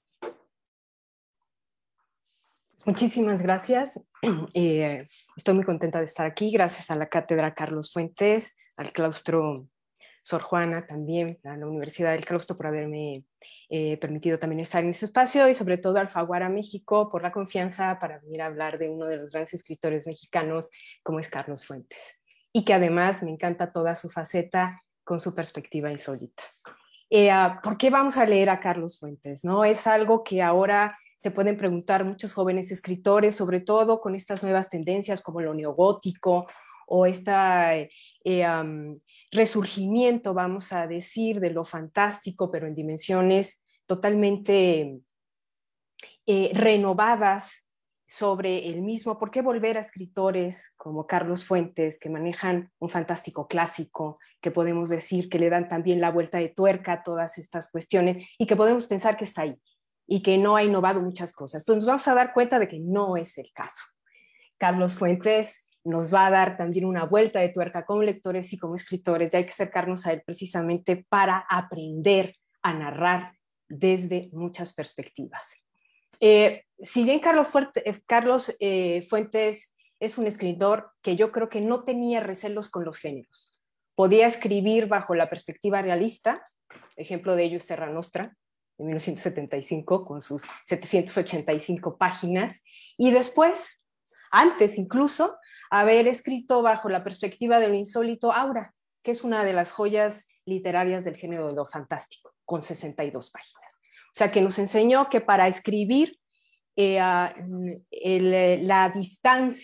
Muchísimas gracias. Eh, estoy muy contenta de estar aquí, gracias a la Cátedra Carlos Fuentes, al Claustro Sor Juana también, a la Universidad del Claustro por haberme eh, permitido también estar en este espacio, y sobre todo a Alfaguara México por la confianza para venir a hablar de uno de los grandes escritores mexicanos como es Carlos Fuentes, y que además me encanta toda su faceta con su perspectiva insólita. Eh, ¿Por qué vamos a leer a Carlos Fuentes? ¿No? Es algo que ahora se pueden preguntar muchos jóvenes escritores, sobre todo con estas nuevas tendencias como lo neogótico o esta eh, um, resurgimiento, vamos a decir, de lo fantástico, pero en dimensiones totalmente eh, renovadas sobre el mismo. ¿Por qué volver a escritores como Carlos Fuentes, que manejan un fantástico clásico, que podemos decir que le dan también la vuelta de tuerca a todas estas cuestiones y que podemos pensar que está ahí y que no ha innovado muchas cosas? Pues nos vamos a dar cuenta de que no es el caso. Carlos Fuentes nos va a dar también una vuelta de tuerca como lectores y como escritores, y hay que acercarnos a él precisamente para aprender a narrar desde muchas perspectivas. Eh, si bien Carlos, Fuerte, eh, Carlos eh, Fuentes es un escritor que yo creo que no tenía recelos con los géneros, podía escribir bajo la perspectiva realista, ejemplo de ello es Terra Nostra, de mil novecientos setenta y cinco, con sus setecientas ochenta y cinco páginas, y después, antes incluso, haber escrito bajo la perspectiva de lo insólito Aura, que es una de las joyas literarias del género de lo fantástico, con sesenta y dos páginas. O sea, que nos enseñó que para escribir eh, el, la distancia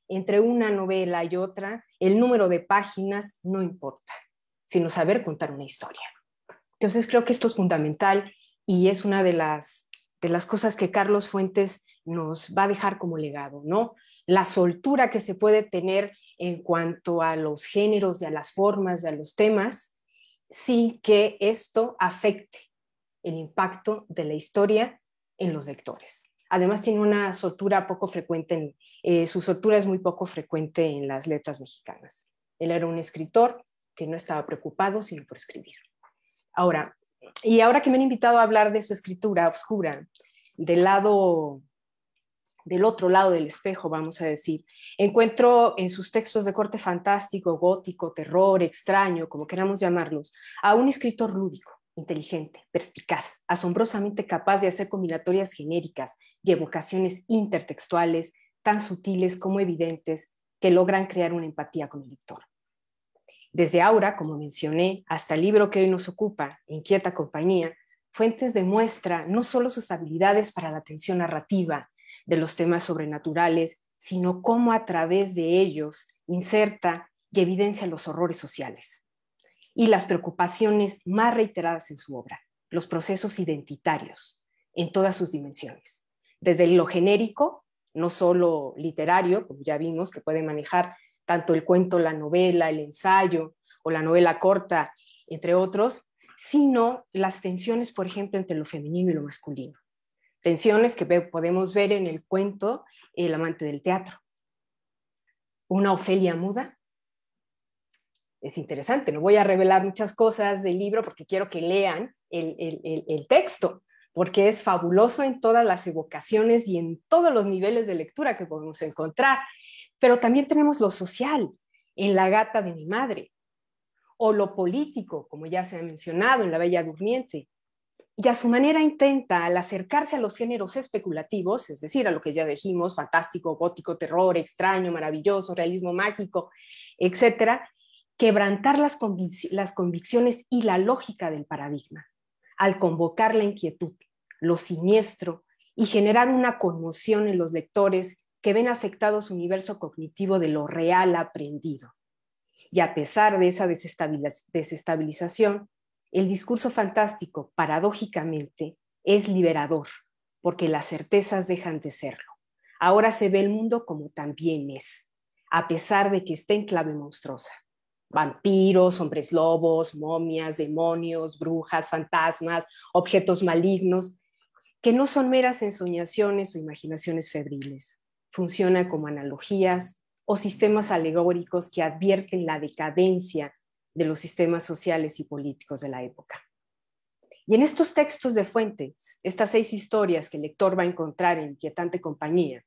entre una novela y otra, el número de páginas no importa, sino saber contar una historia. Entonces creo que esto es fundamental y es una de las, de las cosas que Carlos Fuentes nos va a dejar como legado, ¿no? La soltura que se puede tener en cuanto a los géneros y a las formas y a los temas, sin que esto afecte el impacto de la historia en los lectores. Además tiene una soltura poco frecuente, en, eh, su soltura es muy poco frecuente en las letras mexicanas. Él era un escritor que no estaba preocupado sino por escribir. Ahora, y ahora que me han invitado a hablar de su escritura oscura, del lado, del otro lado del espejo, vamos a decir, encuentro en sus textos de corte fantástico, gótico, terror, extraño, como queramos llamarlos, a un escritor lúdico, inteligente, perspicaz, asombrosamente capaz de hacer combinatorias genéricas y evocaciones intertextuales tan sutiles como evidentes que logran crear una empatía con el lector. Desde Aura, como mencioné, hasta el libro que hoy nos ocupa, Inquieta Compañía, Fuentes demuestra no solo sus habilidades para la atención narrativa de los temas sobrenaturales, sino cómo a través de ellos inserta y evidencia los horrores sociales y las preocupaciones más reiteradas en su obra, los procesos identitarios en todas sus dimensiones, desde lo genérico, no solo literario, como ya vimos, que puede manejar tanto el cuento, la novela, el ensayo o la novela corta, entre otros, sino las tensiones, por ejemplo, entre lo femenino y lo masculino. Tensiones que podemos ver en el cuento El amante del teatro. Una Ofelia muda. Es interesante, no voy a revelar muchas cosas del libro porque quiero que lean el, el, el, el texto, porque es fabuloso en todas las evocaciones y en todos los niveles de lectura que podemos encontrar. Pero también tenemos lo social, en La gata de mi madre, o lo político, como ya se ha mencionado, en La bella durmiente. Y a su manera intenta, al acercarse a los géneros especulativos, es decir, a lo que ya dijimos, fantástico, gótico, terror, extraño, maravilloso, realismo mágico, etcétera, quebrantar las, convic- las convicciones y la lógica del paradigma, al convocar la inquietud, lo siniestro, y generar una conmoción en los lectores que ven afectado su universo cognitivo de lo real aprendido. Y a pesar de esa desestabiliz- desestabilización, el discurso fantástico, paradójicamente, es liberador, porque las certezas dejan de serlo. Ahora se ve el mundo como también es, a pesar de que esté en clave monstruosa. Vampiros, hombres lobos, momias, demonios, brujas, fantasmas, objetos malignos, que no son meras ensoñaciones o imaginaciones febriles. Funcionan como analogías o sistemas alegóricos que advierten la decadencia de los sistemas sociales y políticos de la época. Y en estos textos de Fuentes, estas seis historias que el lector va a encontrar en Inquietante Compañía,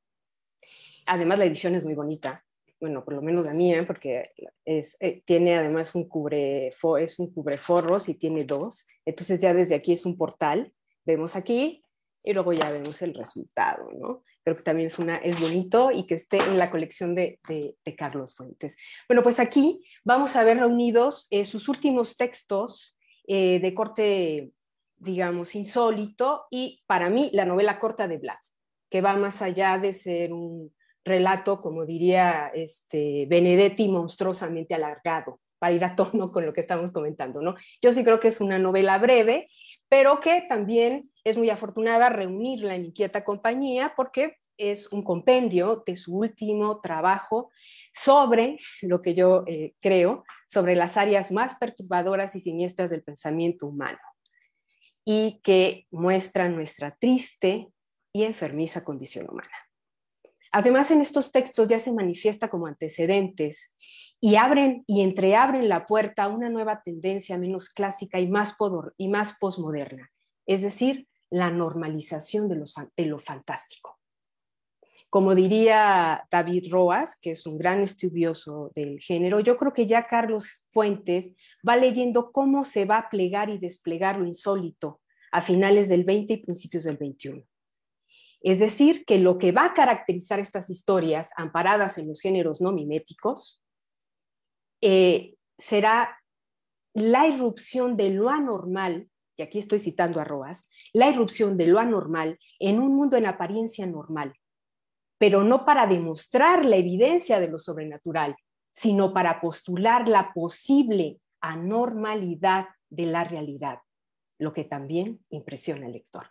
además la edición es muy bonita, bueno, por lo menos la mía, porque es, eh, tiene además un, cubre, es un cubreforros y tiene dos, entonces ya desde aquí es un portal, vemos aquí y luego ya vemos el resultado, ¿no? Creo que también es, una, es bonito y que esté en la colección de, de, de Carlos Fuentes. Bueno, pues aquí vamos a ver reunidos eh, sus últimos textos eh, de corte, digamos, insólito y para mí la novela corta de Vlad, que va más allá de ser un relato, como diría este, Benedetti, monstruosamente alargado, para ir a tono con lo que estamos comentando, ¿no? Yo sí creo que es una novela breve, pero que también es muy afortunada reunirla en Inquieta Compañía porque es un compendio de su último trabajo sobre lo que yo eh, creo, sobre las áreas más perturbadoras y siniestras del pensamiento humano y que muestran nuestra triste y enfermiza condición humana. Además, en estos textos ya se manifiesta como antecedentes y abren y entreabren la puerta a una nueva tendencia menos clásica y más, podor, y más posmoderna, es decir, la normalización de, los, de lo fantástico. Como diría David Roas, que es un gran estudioso del género, yo creo que ya Carlos Fuentes va leyendo cómo se va a plegar y desplegar lo insólito a finales del veinte y principios del veintiuno. Es decir, que lo que va a caracterizar estas historias amparadas en los géneros no miméticos eh, será la irrupción de lo anormal, y aquí estoy citando a Roas, la irrupción de lo anormal en un mundo en apariencia normal, pero no para demostrar la evidencia de lo sobrenatural, sino para postular la posible anormalidad de la realidad, lo que también impresiona al lector.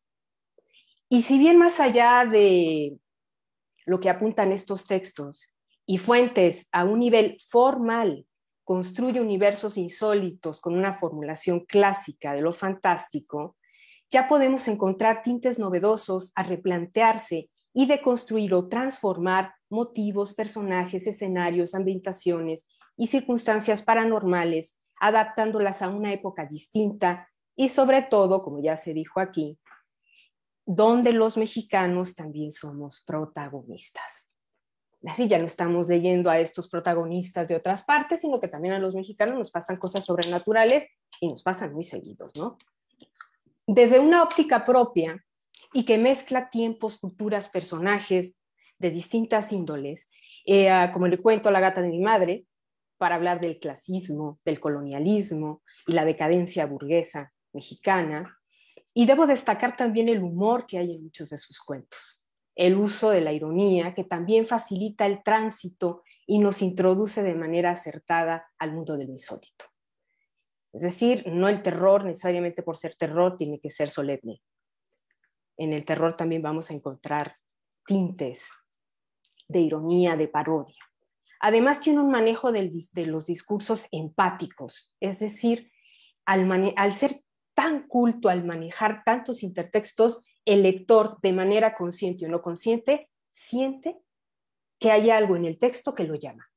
Y si bien más allá de lo que apuntan estos textos y Fuentes a un nivel formal construye universos insólitos con una formulación clásica de lo fantástico, ya podemos encontrar tintes novedosos a replantearse y deconstruir o transformar motivos, personajes, escenarios, ambientaciones y circunstancias paranormales, adaptándolas a una época distinta y sobre todo, como ya se dijo aquí, donde los mexicanos también somos protagonistas. Así ya no estamos leyendo a estos protagonistas de otras partes, sino que también a los mexicanos nos pasan cosas sobrenaturales y nos pasan muy seguidos, ¿no? Desde una óptica propia y que mezcla tiempos, culturas, personajes de distintas índoles, eh, como le cuento a La gata de mi madre, para hablar del clasismo, del colonialismo y la decadencia burguesa mexicana. Y debo destacar también el humor que hay en muchos de sus cuentos, el uso de la ironía, que también facilita el tránsito y nos introduce de manera acertada al mundo de lo insólito. Es decir, no el terror necesariamente por ser terror tiene que ser solemne. En el terror también vamos a encontrar tintes de ironía, de parodia. Además tiene un manejo del, de los discursos empáticos, es decir, al, mane- al ser tan culto, al manejar tantos intertextos, el lector de manera consciente o no consciente siente que hay algo en el texto que lo llama.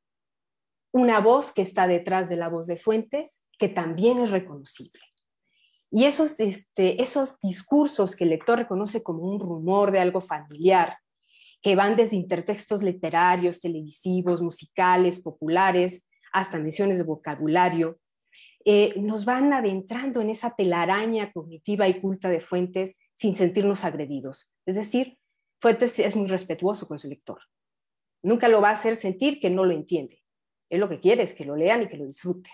Una voz que está detrás de la voz de Fuentes que también es reconocible. Y esos, este, esos discursos que el lector reconoce como un rumor de algo familiar, que van desde intertextos literarios, televisivos, musicales, populares, hasta menciones de vocabulario, eh, nos van adentrando en esa telaraña cognitiva y culta de Fuentes sin sentirnos agredidos. Es decir, Fuentes es muy respetuoso con su lector. Nunca lo va a hacer sentir que no lo entiende. Él lo que quiere es que lo lean y que lo disfruten.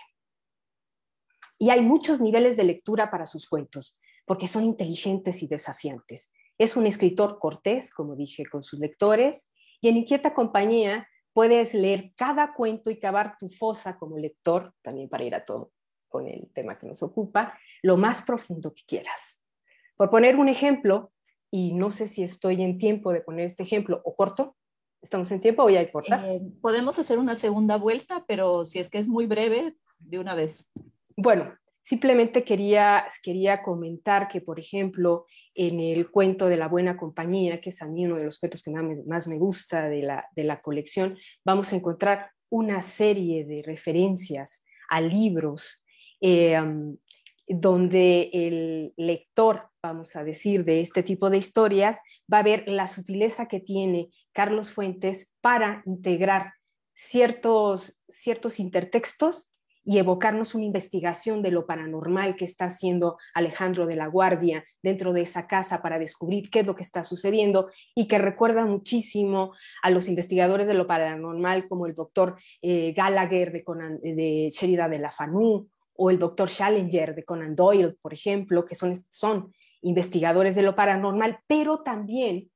Y hay muchos niveles de lectura para sus cuentos, porque son inteligentes y desafiantes. Es un escritor cortés, como dije, con sus lectores, y en Inquieta Compañía puedes leer cada cuento y cavar tu fosa como lector, también para ir a todo con el tema que nos ocupa, lo más profundo que quieras. Por poner un ejemplo, y no sé si estoy en tiempo de poner este ejemplo, o corto, ¿estamos en tiempo o ya hay que cortar? Eh, podemos hacer una segunda vuelta, pero si es que es muy breve, de una vez. Bueno, simplemente quería, quería comentar que, por ejemplo, en el cuento de La Buena Compañía, que es a mí uno de los cuentos que más me, más me gusta de la, de la colección, vamos a encontrar una serie de referencias a libros eh, um, donde el lector, vamos a decir, de este tipo de historias, va a ver la sutileza que tiene Carlos Fuentes para integrar ciertos, ciertos intertextos y evocarnos una investigación de lo paranormal que está haciendo Alejandro de la Guardia dentro de esa casa para descubrir qué es lo que está sucediendo y que recuerda muchísimo a los investigadores de lo paranormal como el doctor eh, Gallagher de, Conan, de Sheridan de la Fanu o el doctor Challenger de Conan Doyle, por ejemplo, que son, son investigadores de lo paranormal, pero también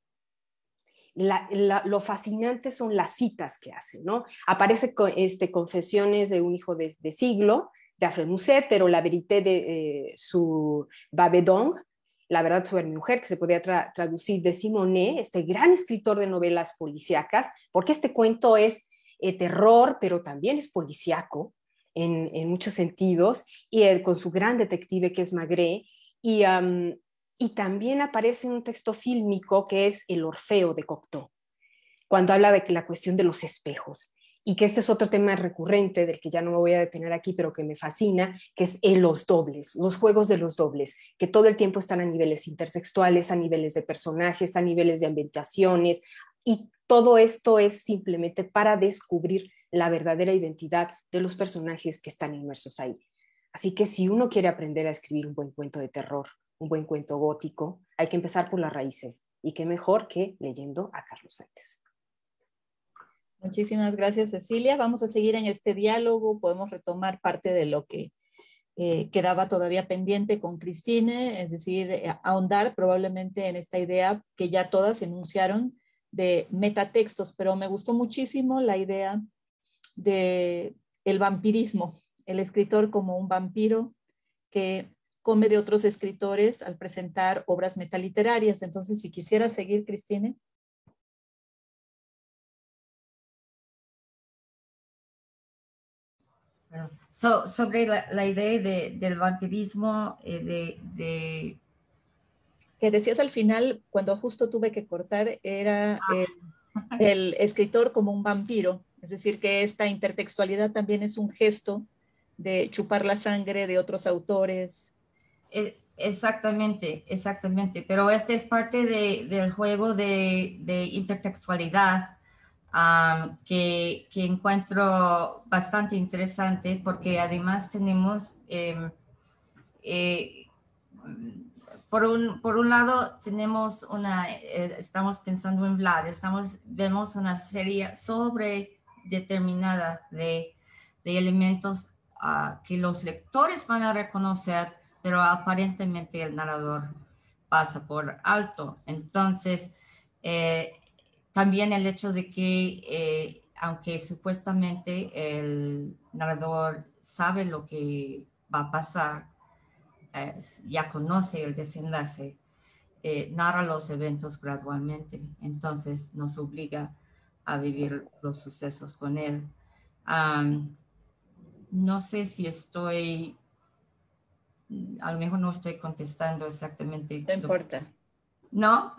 La, la, lo fascinante son las citas que hacen, ¿no? Aparece con, este, Confesiones de un hijo de, de siglo, de Alfred Musset, pero La vérité de eh, su Babedong, La verdad sobre mi mujer, que se podría tra traducir de Simonet, este gran escritor de novelas policíacas, porque este cuento es eh, terror, pero también es policíaco en, en muchos sentidos, y él, con su gran detective que es Maigret, y... Um, Y también aparece un texto fílmico que es El Orfeo de Cocteau, cuando habla de la cuestión de los espejos. Y que este es otro tema recurrente del que ya no me voy a detener aquí, pero que me fascina, que es en los dobles, los juegos de los dobles, que todo el tiempo están a niveles intertextuales, a niveles de personajes, a niveles de ambientaciones, y todo esto es simplemente para descubrir la verdadera identidad de los personajes que están inmersos ahí. Así que si uno quiere aprender a escribir un buen cuento de terror, un buen cuento gótico, hay que empezar por las raíces, y qué mejor que leyendo a Carlos Fuentes. Muchísimas gracias, Cecilia. Vamos a seguir en este diálogo, podemos retomar parte de lo que eh, quedaba todavía pendiente con Christine, es decir, eh, ahondar probablemente en esta idea que ya todas enunciaron de metatextos, pero me gustó muchísimo la idea de el vampirismo, el escritor como un vampiro que come de otros escritores al presentar obras metaliterarias. Entonces, si quisiera seguir, Cristine. So, sobre la, la idea de, del vampirismo, eh, de, de... que decías al final, cuando justo tuve que cortar, era eh, el escritor como un vampiro, es decir, que esta intertextualidad también es un gesto de chupar la sangre de otros autores. Eh, exactamente, exactamente, pero este es parte de, del juego de, de intertextualidad. Um, que, que encuentro bastante interesante porque además tenemos, eh, eh, por, un, por un lado tenemos una, eh, estamos pensando en Vlad, estamos, vemos una serie sobre determinada de, de elementos uh, que los lectores van a reconocer, pero aparentemente el narrador pasa por alto. Entonces, eh, también el hecho de que, eh, aunque supuestamente el narrador sabe lo que va a pasar, eh, ya conoce el desenlace, eh, narra los eventos gradualmente, entonces nos obliga a vivir los sucesos con él. Um, no sé si estoy, a lo mejor no estoy contestando exactamente. No importa. ¿No?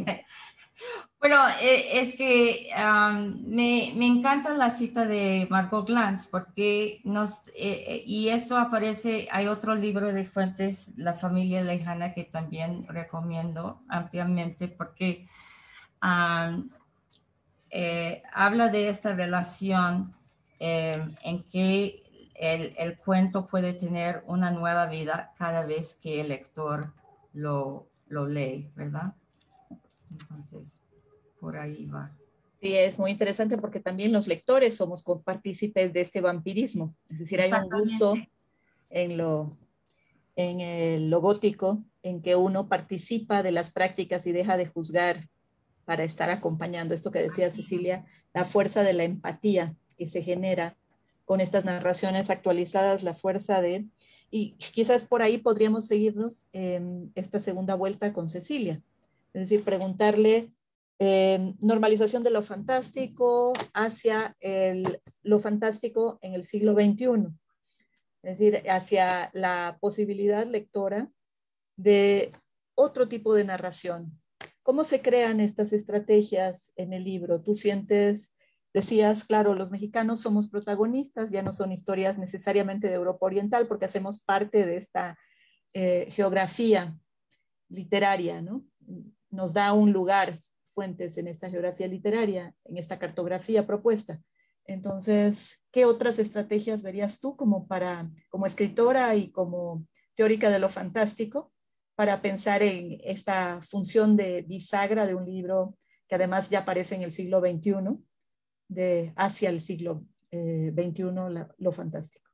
Bueno, eh, es que um, me, me encanta la cita de Margot Glantz porque nos, eh, y esto aparece, hay otro libro de Fuentes, La familia lejana, que también recomiendo ampliamente porque um, eh, habla de esta relación eh, en que el, el cuento puede tener una nueva vida cada vez que el lector lo, lo lee, ¿verdad? Entonces, por ahí va. Sí, es muy interesante porque también los lectores somos copartícipes de este vampirismo. Es decir, hay un gusto en lo, en el, lo gótico, en que uno participa de las prácticas y deja de juzgar para estar acompañando. Esto que decía Así Cecilia, es. La fuerza de la empatía que se genera con estas narraciones actualizadas, la fuerza de... Y quizás por ahí podríamos seguirnos en esta segunda vuelta con Cecilia. Es decir, preguntarle eh, normalización de lo fantástico hacia el, lo fantástico en el siglo veintiuno. Es decir, hacia la posibilidad lectora de otro tipo de narración. ¿Cómo se crean estas estrategias en el libro? Tú sientes, decías, claro, los mexicanos somos protagonistas, ya no son historias necesariamente de Europa Oriental porque hacemos parte de esta eh, geografía literaria, ¿no? Nos da un lugar Fuentes en esta geografía literaria, en esta cartografía propuesta. Entonces, ¿qué otras estrategias verías tú como, para, como escritora y como teórica de lo fantástico para pensar en esta función de bisagra de un libro que además ya aparece en el siglo veintiuno, de hacia el siglo eh, veintiuno, la, lo fantástico?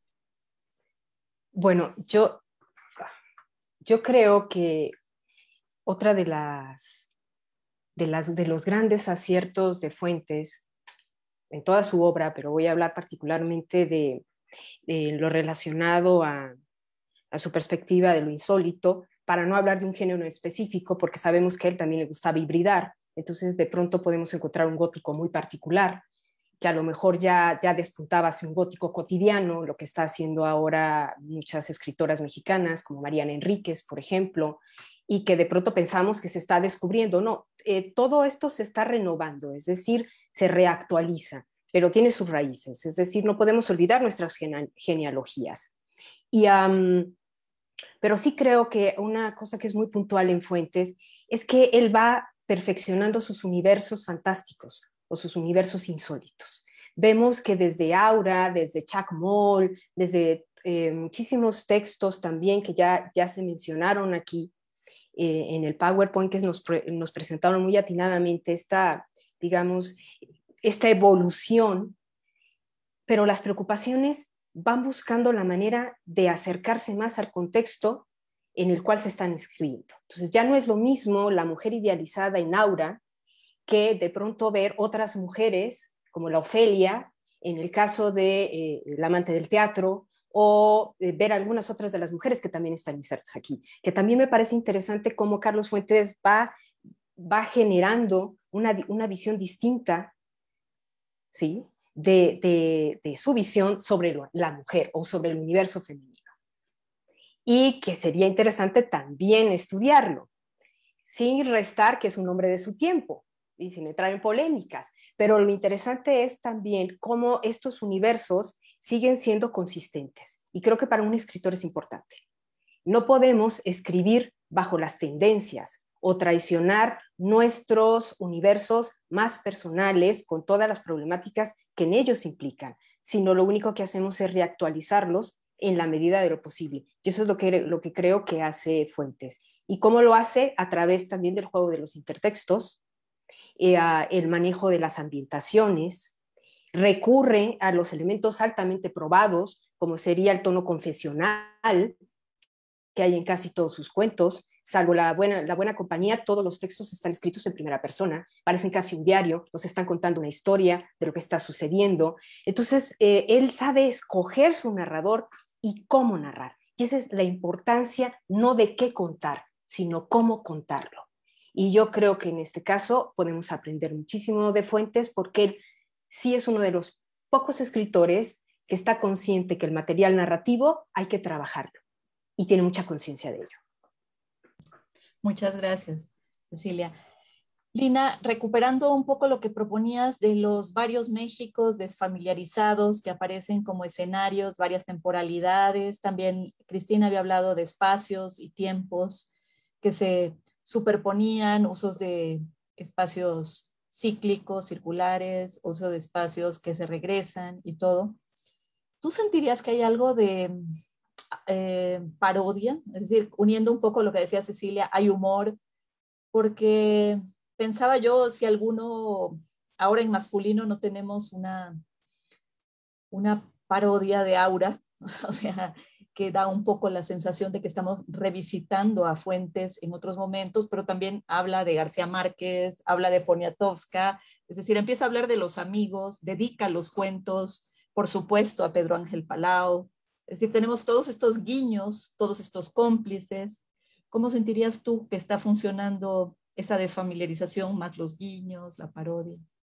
Bueno, yo, yo creo que otra de las, de las de los grandes aciertos de Fuentes en toda su obra, pero voy a hablar particularmente de, de lo relacionado a, a su perspectiva de lo insólito, para no hablar de un género específico, porque sabemos que a él también le gustaba hibridar, entonces de pronto podemos encontrar un gótico muy particular, que a lo mejor ya, ya despuntaba hacia un gótico cotidiano, lo que está haciendo ahora muchas escritoras mexicanas, como Mariana Enríquez, por ejemplo, y que de pronto pensamos que se está descubriendo. No, eh, todo esto se está renovando, es decir, se reactualiza, pero tiene sus raíces, es decir, no podemos olvidar nuestras gene genealogías. Y, um, pero sí creo que una cosa que es muy puntual en Fuentes es que él va perfeccionando sus universos fantásticos o sus universos insólitos. Vemos que desde Aura, desde Chuck Moll, desde eh, muchísimos textos también que ya, ya se mencionaron aquí eh, en el PowerPoint, que nos, pre nos presentaron muy atinadamente esta, digamos, esta evolución, pero las preocupaciones van buscando la manera de acercarse más al contexto en el cual se están escribiendo. Entonces ya no es lo mismo la mujer idealizada en Aura que de pronto ver otras mujeres, como la Ofelia, en el caso de eh, El amante del teatro, o eh, ver algunas otras de las mujeres que también están insertas aquí, que también me parece interesante cómo Carlos Fuentes va, va generando una, una visión distinta, ¿sí?, de, de, de su visión sobre lo, la mujer o sobre el universo femenino. Y que sería interesante también estudiarlo, sin restar que es un hombre de su tiempo y sin entrar en polémicas. Pero lo interesante es también cómo estos universos siguen siendo consistentes. Y creo que para un escritor es importante. No podemos escribir bajo las tendencias o traicionar nuestros universos más personales con todas las problemáticas que en ellos implican, sino lo único que hacemos es reactualizarlos en la medida de lo posible. Y eso es lo que, lo que creo que hace Fuentes. ¿Y cómo lo hace? A través también del juego de los intertextos, eh, el manejo de las ambientaciones, recurre a los elementos altamente probados, como sería el tono confesional, que hay en casi todos sus cuentos, salvo la buena, la buena compañía, todos los textos están escritos en primera persona, parecen casi un diario, nos están contando una historia de lo que está sucediendo. Entonces, eh, él sabe escoger su narrador y cómo narrar. Y esa es la importancia, no de qué contar, sino cómo contarlo. Y yo creo que en este caso podemos aprender muchísimo de Fuentes, porque él sí es uno de los pocos escritores que está consciente que el material narrativo hay que trabajarlo y tiene mucha conciencia de ello. Muchas gracias, Cecilia. Lina, recuperando un poco lo que proponías de los varios Méxicos desfamiliarizados que aparecen como escenarios, varias temporalidades, también Cristina había hablado de espacios y tiempos que se superponían, usos de espacios cíclicos, circulares, uso de espacios que se regresan y todo. ¿Tú sentirías que hay algo de eh, parodia? Es decir, uniendo un poco lo que decía Cecilia, hay humor, porque pensaba yo si alguno, ahora en masculino no tenemos una, una parodia de Aura, o sea, que da un poco la sensación de que estamos revisitando a Fuentes en otros momentos, pero también habla de García Márquez, habla de Poniatowska, es decir, empieza a hablar de los amigos, dedica los cuentos, por supuesto, a Pedro Ángel Palau. Es decir, tenemos todos estos guiños, todos estos cómplices. ¿Cómo sentirías tú que está funcionando esa desfamiliarización, más los guiños, la parodia?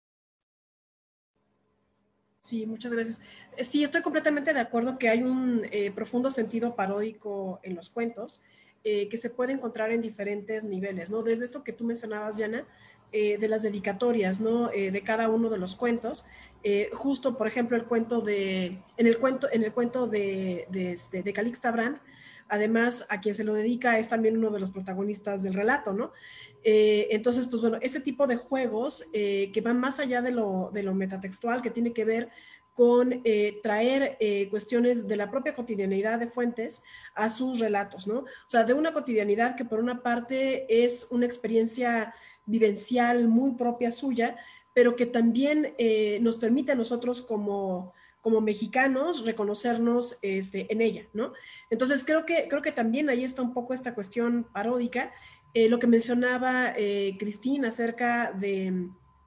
Sí, muchas gracias. Sí, estoy completamente de acuerdo que hay un eh, profundo sentido paródico en los cuentos eh, que se puede encontrar en diferentes niveles, ¿no? Desde esto que tú mencionabas, Yana, eh, de las dedicatorias, ¿no? Eh, de cada uno de los cuentos. Eh, justo, por ejemplo, el cuento de, en el cuento, en el cuento de, de, este, de Calixta Brandt, además, a quien se lo dedica es también uno de los protagonistas del relato, ¿no? Eh, entonces, pues bueno, este tipo de juegos eh, que van más allá de lo, de lo metatextual, que tiene que ver con eh, traer eh, cuestiones de la propia cotidianidad de Fuentes a sus relatos, ¿no? O sea, de una cotidianidad que por una parte es una experiencia vivencial muy propia suya, pero que también eh, nos permite a nosotros como... como mexicanos, reconocernos este, en ella, ¿no? Entonces, creo que, creo que también ahí está un poco esta cuestión paródica, eh, lo que mencionaba eh, Cristina acerca de,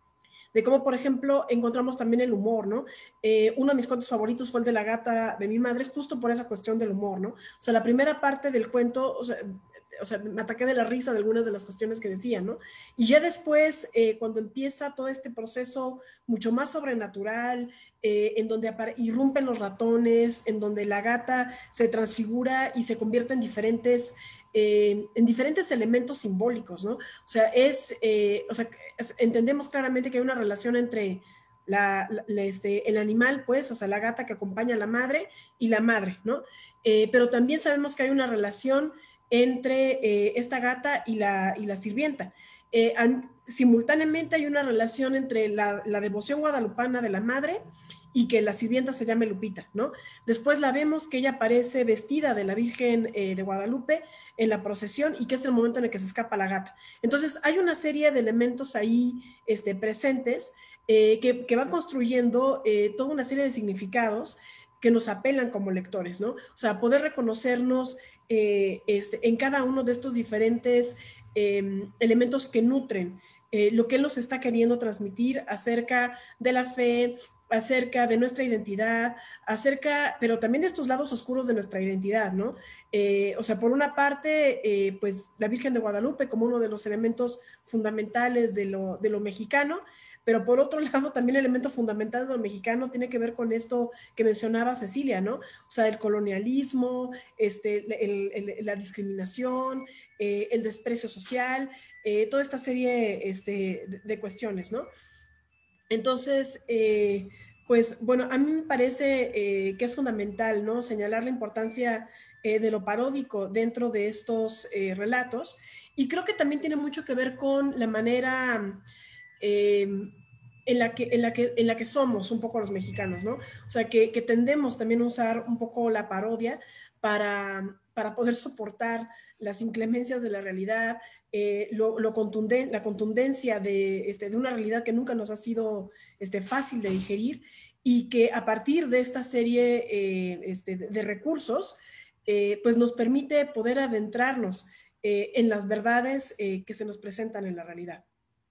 de cómo, por ejemplo, encontramos también el humor, ¿no? Eh, uno de mis cuentos favoritos fue el de la gata de mi madre, justo por esa cuestión del humor, ¿no? O sea, la primera parte del cuento, o sea, o sea, me ataqué de la risa de algunas de las cuestiones que decía, ¿no? Y ya después, eh, cuando empieza todo este proceso mucho más sobrenatural, eh, en donde irrumpen los ratones, en donde la gata se transfigura y se convierte en diferentes, eh, en diferentes elementos simbólicos, ¿no? O sea, es, eh, o sea, es, entendemos claramente que hay una relación entre la, la, este, el animal, pues, o sea, la gata que acompaña a la madre y la madre, ¿no? Eh, pero también sabemos que hay una relación entre eh, esta gata y la, y la sirvienta. Eh, al, simultáneamente hay una relación entre la, la devoción guadalupana de la madre y que la sirvienta se llame Lupita, ¿no? Después la vemos que ella aparece vestida de la Virgen eh, de Guadalupe en la procesión y que es el momento en el que se escapa la gata. Entonces hay una serie de elementos ahí este, presentes eh, que, que van construyendo eh, toda una serie de significados que nos apelan como lectores, ¿no? O sea, poder reconocernos eh, este, en cada uno de estos diferentes eh, elementos que nutren eh, lo que él nos está queriendo transmitir acerca de la fe, acerca de nuestra identidad, acerca, pero también de estos lados oscuros de nuestra identidad, ¿no? Eh, o sea, por una parte, eh, pues la Virgen de Guadalupe como uno de los elementos fundamentales de lo, de lo mexicano, pero por otro lado también el elemento fundamental de lo mexicano tiene que ver con esto que mencionaba Cecilia, ¿no? O sea, el colonialismo, este, el, el, la discriminación, eh, el desprecio social, eh, toda esta serie este, de, de cuestiones, ¿no? Entonces, eh, pues bueno, a mí me parece eh, que es fundamental, ¿no? Señalar la importancia eh, de lo paródico dentro de estos eh, relatos, y creo que también tiene mucho que ver con la manera eh, en, la que, en, la que, en la que somos un poco los mexicanos, ¿no? O sea, que, que tendemos también a usar un poco la parodia para, para poder soportar las inclemencias de la realidad, eh, lo, lo contundente, la contundencia de, este, de una realidad que nunca nos ha sido este, fácil de digerir, y que a partir de esta serie eh, este, de, de recursos, eh, pues nos permite poder adentrarnos eh, en las verdades eh, que se nos presentan en la realidad.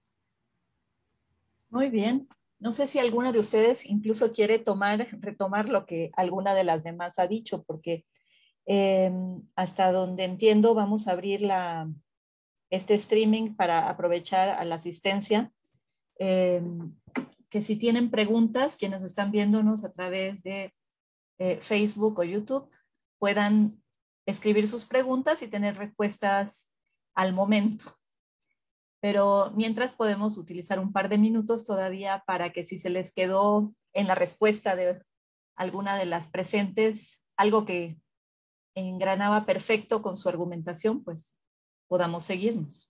Muy bien. No sé si alguna de ustedes incluso quiere tomar, retomar lo que alguna de las demás ha dicho, porque Eh, hasta donde entiendo, vamos a abrir la, este streaming para aprovechar a la asistencia. Eh, que si tienen preguntas, quienes están viéndonos a través de eh, Facebook o YouTube, puedan escribir sus preguntas y tener respuestas al momento. Pero mientras podemos utilizar un par de minutos todavía para que si se les quedó en la respuesta de alguna de las presentes algo que engranaba perfecto con su argumentación, pues podamos seguirnos.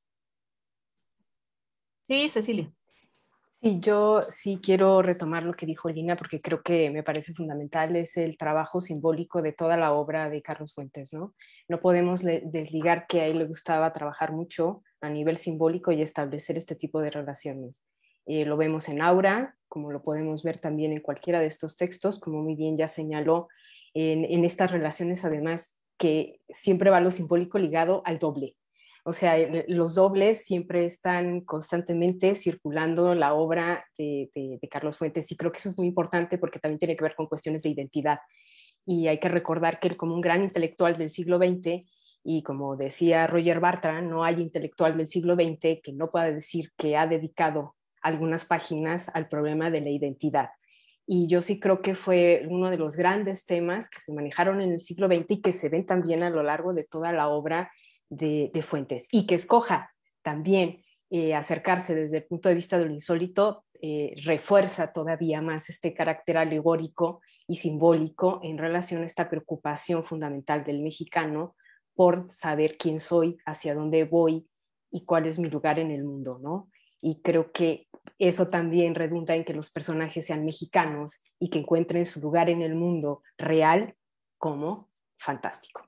Sí, Cecilia. Sí, yo sí quiero retomar lo que dijo Lina, porque creo que me parece fundamental, es el trabajo simbólico de toda la obra de Carlos Fuentes, ¿no? No podemos desligar que a él le gustaba trabajar mucho a nivel simbólico y establecer este tipo de relaciones. Eh, lo vemos en Aura, como lo podemos ver también en cualquiera de estos textos, como muy bien ya señaló, En, en estas relaciones, además, que siempre va lo simbólico ligado al doble. O sea, el, los dobles siempre están constantemente circulando la obra de, de, de Carlos Fuentes, y creo que eso es muy importante porque también tiene que ver con cuestiones de identidad. Y hay que recordar que él, como un gran intelectual del siglo veinte, y como decía Roger Bartra, no hay intelectual del siglo veinte que no pueda decir que ha dedicado algunas páginas al problema de la identidad. Y yo sí creo que fue uno de los grandes temas que se manejaron en el siglo veinte y que se ven también a lo largo de toda la obra de, de Fuentes. Y que escoja también eh, acercarse desde el punto de vista de lo insólito, eh, refuerza todavía más este carácter alegórico y simbólico en relación a esta preocupación fundamental del mexicano por saber quién soy, hacia dónde voy y cuál es mi lugar en el mundo, ¿no? Y creo que eso también redunda en que los personajes sean mexicanos y que encuentren su lugar en el mundo real como fantástico.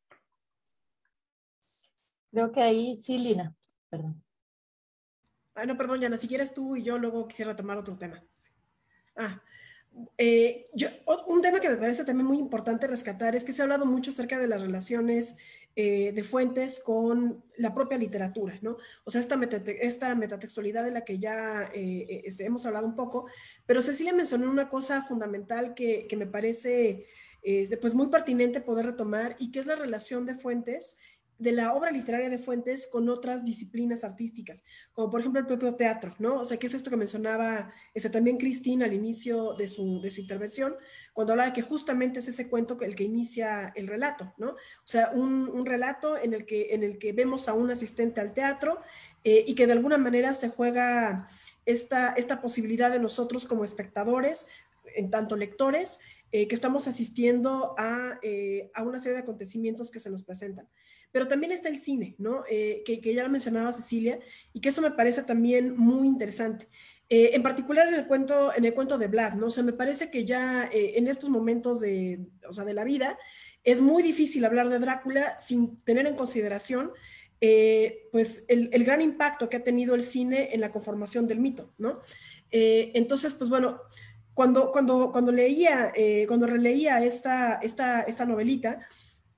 Creo que ahí sí, Lina. Perdón. Ah, no, perdón, Yana, si quieres tú y yo luego quisiera tomar otro tema. Sí. Ah, eh, yo, un tema que me parece también muy importante rescatar es que se ha hablado mucho acerca de las relaciones eh, de Fuentes con la propia literatura, ¿no? O sea, esta, metate, esta metatextualidad de la que ya eh, este, hemos hablado un poco, pero Cecilia mencionó una cosa fundamental que, que me parece eh, pues muy pertinente poder retomar, y que es la relación de Fuentes, de la obra literaria de Fuentes con otras disciplinas artísticas, como por ejemplo el propio teatro, ¿no? O sea, ¿qué es esto que mencionaba este, también Cristina al inicio de su, de su intervención, cuando hablaba de que justamente es ese cuento el que inicia el relato, ¿no? O sea, un, un relato en el, que, en el que vemos a un asistente al teatro eh, y que de alguna manera se juega esta, esta posibilidad de nosotros como espectadores, en tanto lectores, eh, que estamos asistiendo a, eh, a una serie de acontecimientos que se nos presentan. Pero también está el cine, ¿no? Eh, que, que ya lo mencionaba Cecilia, y que eso me parece también muy interesante. Eh, en particular en el cuento, en el cuento de Vlad, ¿no? O sea, me parece que ya eh, en estos momentos de, o sea, de la vida es muy difícil hablar de Drácula sin tener en consideración eh, pues el, el gran impacto que ha tenido el cine en la conformación del mito, ¿no? Eh, entonces, pues bueno, cuando, cuando, cuando leía, eh, cuando releía esta, esta, esta novelita,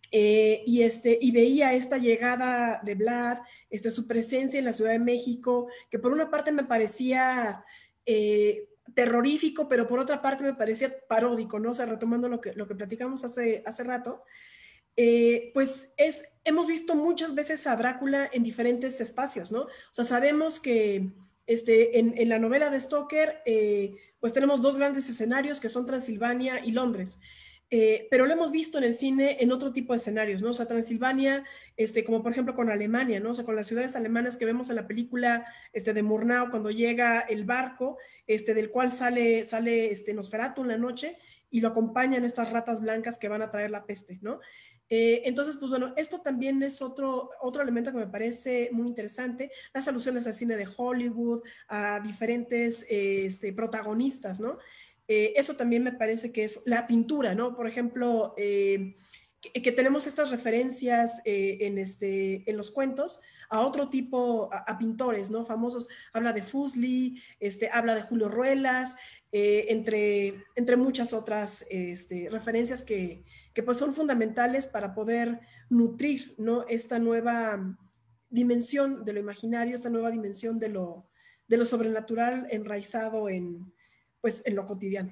Eh, y, este, y veía esta llegada de Vlad, este, su presencia en la Ciudad de México, que por una parte me parecía eh, terrorífico, pero por otra parte me parecía paródico, ¿no? O sea, retomando lo que, lo que platicamos hace, hace rato, eh, pues es, hemos visto muchas veces a Drácula en diferentes espacios, ¿no? O sea, sabemos que este, en, en la novela de Stoker, eh, pues tenemos dos grandes escenarios que son Transilvania y Londres. Eh, pero lo hemos visto en el cine en otro tipo de escenarios, ¿no? O sea, Transilvania, este, como por ejemplo con Alemania, ¿no? O sea, con las ciudades alemanas que vemos en la película este, de Murnau, cuando llega el barco, este, del cual sale, sale este, Nosferatu en la noche, y lo acompañan estas ratas blancas que van a traer la peste, ¿no? Eh, entonces, pues bueno, esto también es otro, otro elemento que me parece muy interesante, las alusiones al cine de Hollywood, a diferentes eh, este, protagonistas, ¿no? Eh, eso también me parece que es la pintura, ¿no? Por ejemplo, eh, que, que tenemos estas referencias eh, en, este, en los cuentos a otro tipo, a, a pintores, ¿no? Famosos, habla de Fuseli, este, habla de Julio Ruelas, eh, entre, entre muchas otras este, referencias que, que pues son fundamentales para poder nutrir, ¿no? Esta nueva dimensión de lo imaginario, esta nueva dimensión de lo, de lo sobrenatural enraizado en, pues, en lo cotidiano.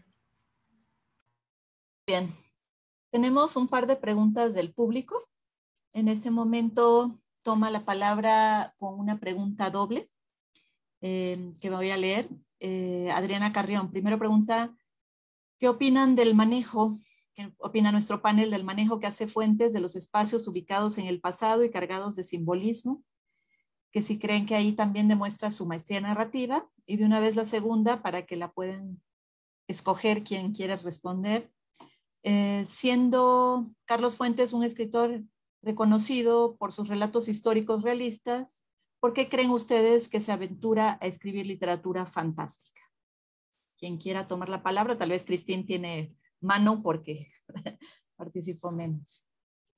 Bien, tenemos un par de preguntas del público. En este momento toma la palabra con una pregunta doble eh, que me voy a leer. Eh, Adriana Carrión, primero pregunta, ¿qué opinan del manejo, qué opina nuestro panel del manejo que hace Fuentes de los espacios ubicados en el pasado y cargados de simbolismo? Que si creen que ahí también demuestra su maestría narrativa. Y de una vez la segunda, para que la puedan escoger quien quiera responder. Eh, siendo Carlos Fuentes un escritor reconocido por sus relatos históricos realistas, ¿por qué creen ustedes que se aventura a escribir literatura fantástica? Quien quiera tomar la palabra, tal vez Cristín tiene mano porque participó menos.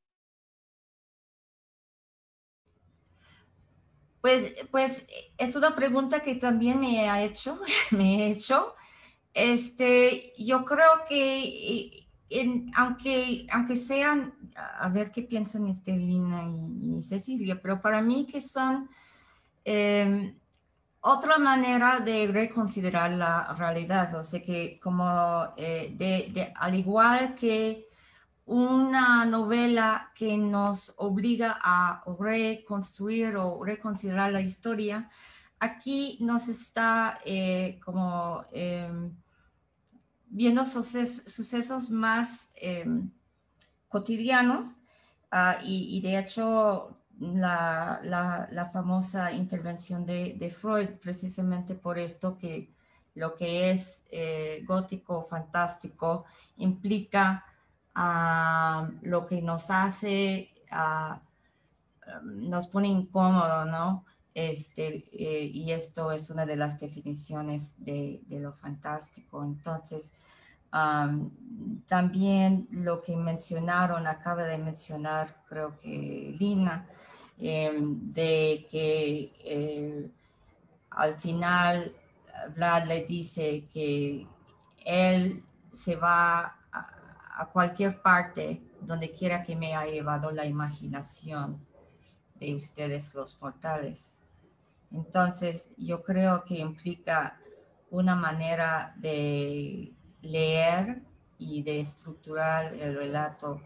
Pues, pues es una pregunta que también me ha hecho, me he hecho. Este, yo creo que en, aunque, aunque sean, a ver qué piensan Estelina y, y Cecilia, pero para mí que son eh, otra manera de reconsiderar la realidad, o sea que como eh, de, de, al igual que una novela que nos obliga a reconstruir o reconsiderar la historia, aquí nos está eh, como eh, viendo suces, sucesos más eh, cotidianos uh, y, y de hecho la, la, la famosa intervención de, de Freud precisamente por esto que lo que es eh, gótico, fantástico, implica uh, lo que nos hace, uh, nos pone incómodo, ¿no? Este, eh, y esto es una de las definiciones de, de lo fantástico. Entonces, um, también lo que mencionaron, acaba de mencionar, creo que Lina, eh, de que eh, al final Vlad le dice que él se va a, a cualquier parte donde quiera que me haya llevado la imaginación de ustedes los mortales. Entonces, yo creo que implica una manera de leer y de estructurar el relato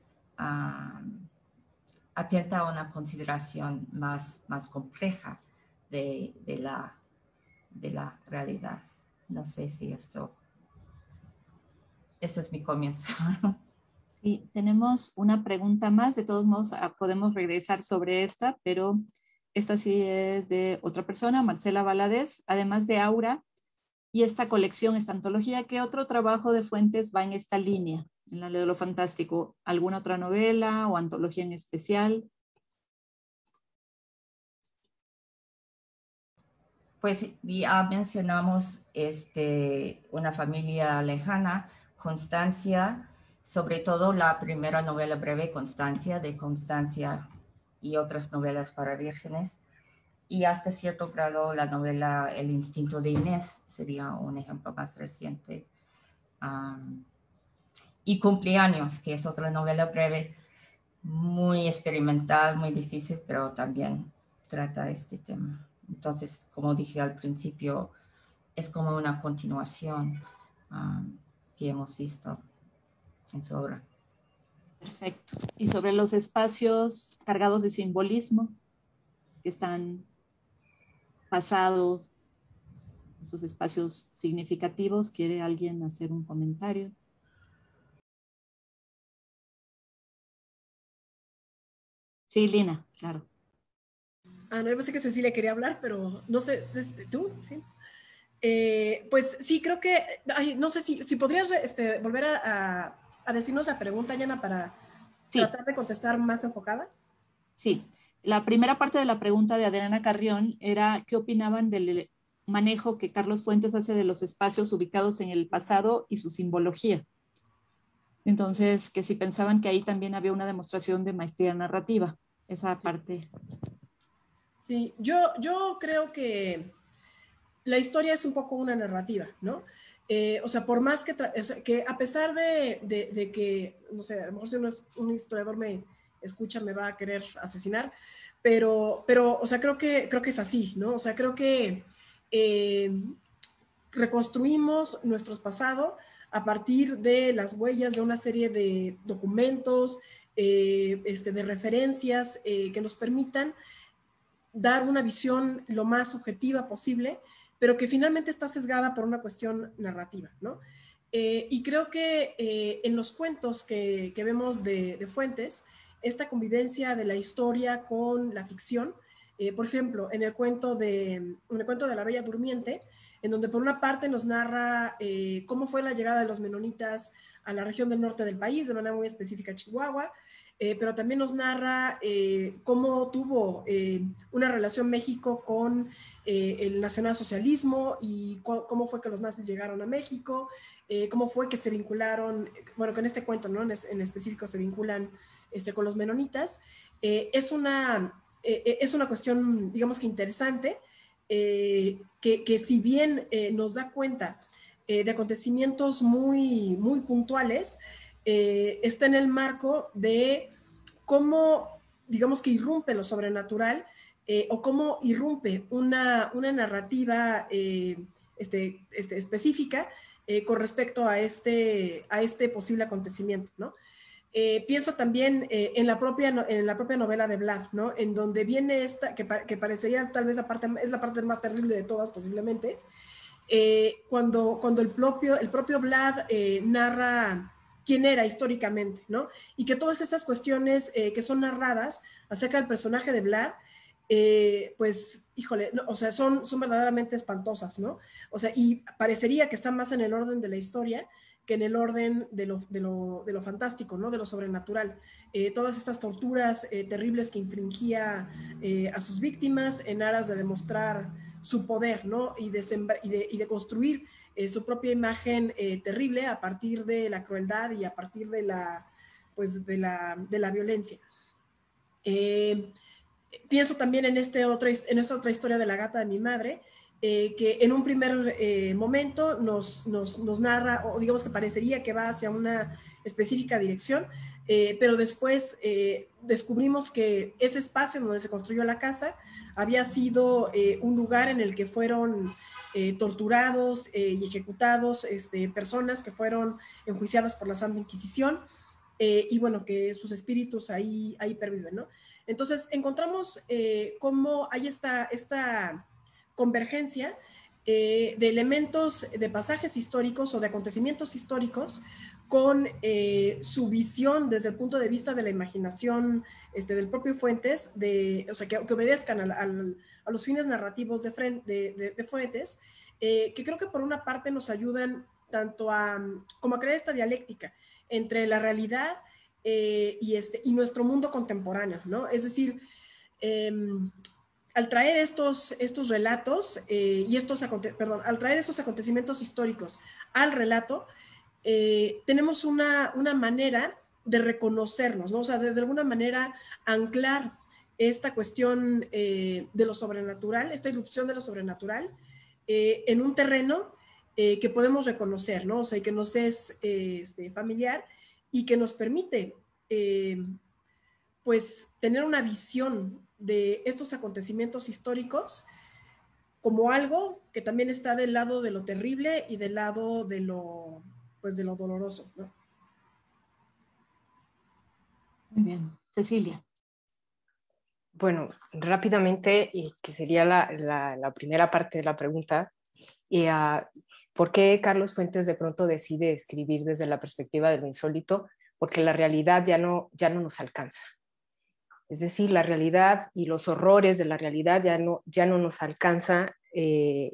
um, atenta a una consideración más, más compleja de, de, la, de la realidad. No sé si esto, este es mi comienzo. Sí, tenemos una pregunta más, de todos modos podemos regresar sobre esta, pero esta sí es de otra persona, Marcela Valadez, además de Aura y esta colección, esta antología, ¿qué otro trabajo de Fuentes va en esta línea, en la de lo fantástico? ¿Alguna otra novela o antología en especial? Pues ya mencionamos este, Una familia lejana, Constancia, sobre todo la primera novela breve, Constancia, de Constancia y otras novelas para vírgenes, y hasta cierto grado la novela El instinto de Inés sería un ejemplo más reciente. Um, y Cumpleaños, que es otra novela breve, muy experimental, muy difícil, pero también trata este tema. Entonces, como dije al principio, es como una continuación um, que hemos visto en su obra. Perfecto. Y sobre los espacios cargados de simbolismo, que están pasados, esos espacios significativos, ¿quiere alguien hacer un comentario? Sí, Lina, claro. Ah, no, yo pensé que Cecilia quería hablar, pero no sé, ¿tú? Sí. Eh, pues sí, creo que, ay, no sé si, si podrías este, volver a, a, a decirnos la pregunta, Yana, para sí. tratar de contestar más enfocada. Sí, la primera parte de la pregunta de Adriana Carrión era ¿qué opinaban del manejo que Carlos Fuentes hace de los espacios ubicados en el pasado y su simbología? Entonces, que si pensaban que ahí también había una demostración de maestría narrativa, esa parte. Sí, yo, yo creo que la historia es un poco una narrativa, ¿no? Eh, o sea, por más que, o sea, que a pesar de, de, de que, no sé, a lo mejor si un, un historiador me escucha me va a querer asesinar, pero, pero o sea, creo que, creo que es así, ¿no? O sea, creo que eh, reconstruimos nuestro pasado a partir de las huellas de una serie de documentos, eh, este, de referencias eh, que nos permitan dar una visión lo más objetiva posible, pero que finalmente está sesgada por una cuestión narrativa, ¿no? Eh, y creo que eh, en los cuentos que, que vemos de, de Fuentes, esta convivencia de la historia con la ficción, eh, por ejemplo, en el, cuento de, en el cuento de La Bella Durmiente, en donde por una parte nos narra eh, cómo fue la llegada de los menonitas a la región del norte del país, de manera muy específica Chihuahua, eh, pero también nos narra eh, cómo tuvo eh, una relación México con eh, el nacionalsocialismo y cómo fue que los nazis llegaron a México, eh, cómo fue que se vincularon, bueno, con este cuento, ¿no? En, es, en específico se vinculan este, con los menonitas. Eh, es, una, eh, es una cuestión, digamos que interesante, eh, que, que si bien eh, nos da cuenta eh, de acontecimientos muy, muy puntuales, eh, está en el marco de cómo, digamos que irrumpe lo sobrenatural eh, o cómo irrumpe una, una narrativa eh, este, este, específica eh, con respecto a este, a este posible acontecimiento, ¿no? Eh, pienso también eh, en, la propia, en la propia novela de Vlad, ¿no? En donde viene esta, que, pa que parecería tal vez la parte, es la parte más terrible de todas posiblemente, eh, cuando, cuando el, propio, el propio Vlad eh, narra quién era históricamente, ¿no? Y que todas estas cuestiones eh, que son narradas acerca del personaje de Vlad, eh, pues, híjole, no, o sea, son, son verdaderamente espantosas, ¿no? O sea, y parecería que están más en el orden de la historia que en el orden de lo, de lo, de lo fantástico, ¿no? De lo sobrenatural. Eh, todas estas torturas eh, terribles que infringía eh, a sus víctimas en aras de demostrar su poder, ¿no? Y de, y de, y de construir eh, su propia imagen eh, terrible a partir de la crueldad y a partir de la, pues, de la, de la violencia. Eh, pienso también en, este otra, en esta otra historia de la gata de mi madre, eh, que en un primer eh, momento nos, nos, nos narra, o digamos que parecería que va hacia una específica dirección, eh, pero después eh, descubrimos que ese espacio donde se construyó la casa había sido eh, un lugar en el que fueron eh, torturados eh, y ejecutados este, personas que fueron enjuiciadas por la Santa Inquisición, eh, y bueno, que sus espíritus ahí, ahí perviven, ¿no? Entonces encontramos eh, cómo hay esta, esta convergencia eh, de elementos, de pasajes históricos o de acontecimientos históricos con eh, su visión desde el punto de vista de la imaginación este, del propio Fuentes, de, o sea, que, que obedezcan a, a, a los fines narrativos de, de, de, de Fuentes, eh, que creo que por una parte nos ayudan tanto a, como a crear esta dialéctica entre la realidad eh, y, este, y nuestro mundo contemporáneo, ¿no? Es decir, eh, al traer estos, estos relatos eh, y estos, perdón, al traer estos acontecimientos históricos al relato, eh, tenemos una, una manera de reconocernos, ¿no? O sea, de, de alguna manera anclar esta cuestión eh, de lo sobrenatural, esta irrupción de lo sobrenatural, eh, en un terreno eh, que podemos reconocer, ¿no? O sea, que nos es eh, este, familiar y que nos permite eh, pues tener una visión de estos acontecimientos históricos como algo que también está del lado de lo terrible y del lado de lo, pues de lo doloroso, ¿no? Muy bien. Cecilia. Bueno, rápidamente, y que sería la, la, la primera parte de la pregunta, y, uh, ¿por qué Carlos Fuentes de pronto decide escribir desde la perspectiva de lo insólito? Porque la realidad ya no, ya no nos alcanza. Es decir, la realidad y los horrores de la realidad ya no, ya no nos alcanza eh,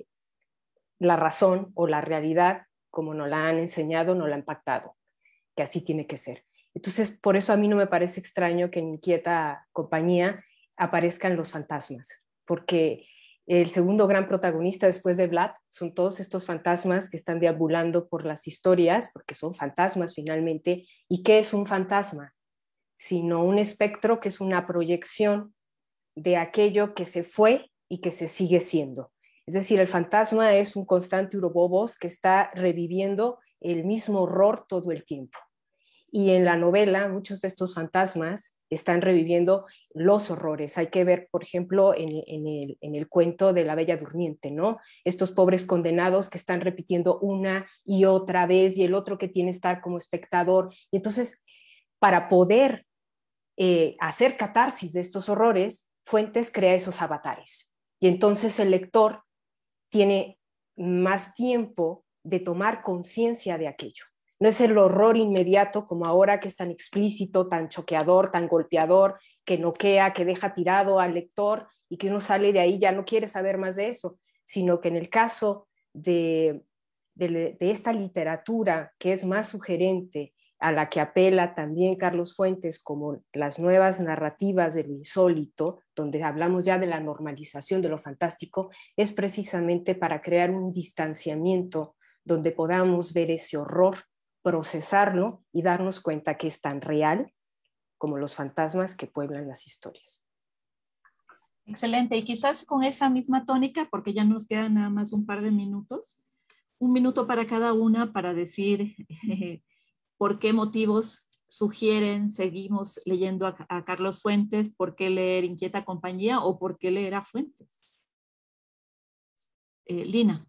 la razón o la realidad como nos la han enseñado, nos la han pactado, que así tiene que ser. Entonces, por eso a mí no me parece extraño que en Inquieta Compañía aparezcan los fantasmas, porque el segundo gran protagonista después de Vlad son todos estos fantasmas que están deambulando por las historias, porque son fantasmas finalmente. ¿Y qué es un fantasma? Sino un espectro que es una proyección de aquello que se fue y que se sigue siendo. Es decir, el fantasma es un constante urobobos que está reviviendo el mismo horror todo el tiempo. Y en la novela muchos de estos fantasmas están reviviendo los horrores. Hay que ver, por ejemplo, en, en, el, en el cuento de la Bella Durmiente, ¿no? Estos pobres condenados que están repitiendo una y otra vez, y el otro que tiene que estar como espectador. Y entonces, para poder eh, hacer catarsis de estos horrores, Fuentes crea esos avatares. Y entonces el lector tiene más tiempo de tomar conciencia de aquello. No es el horror inmediato como ahora, que es tan explícito, tan choqueador, tan golpeador, que noquea, que deja tirado al lector y que uno sale de ahí, ya no quiere saber más de eso, sino que en el caso de, de, de esta literatura que es más sugerente, a la que apela también Carlos Fuentes, como las nuevas narrativas de lo insólito, donde hablamos ya de la normalización de lo fantástico, es precisamente para crear un distanciamiento donde podamos ver ese horror, procesarlo y darnos cuenta que es tan real como los fantasmas que pueblan las historias. Excelente, y quizás con esa misma tónica, porque ya nos quedan nada más un par de minutos, un minuto para cada una para decir eh, por qué motivos sugieren, seguimos leyendo a, a Carlos Fuentes, por qué leer Inquieta Compañía o por qué leer a Fuentes. Eh, Lina.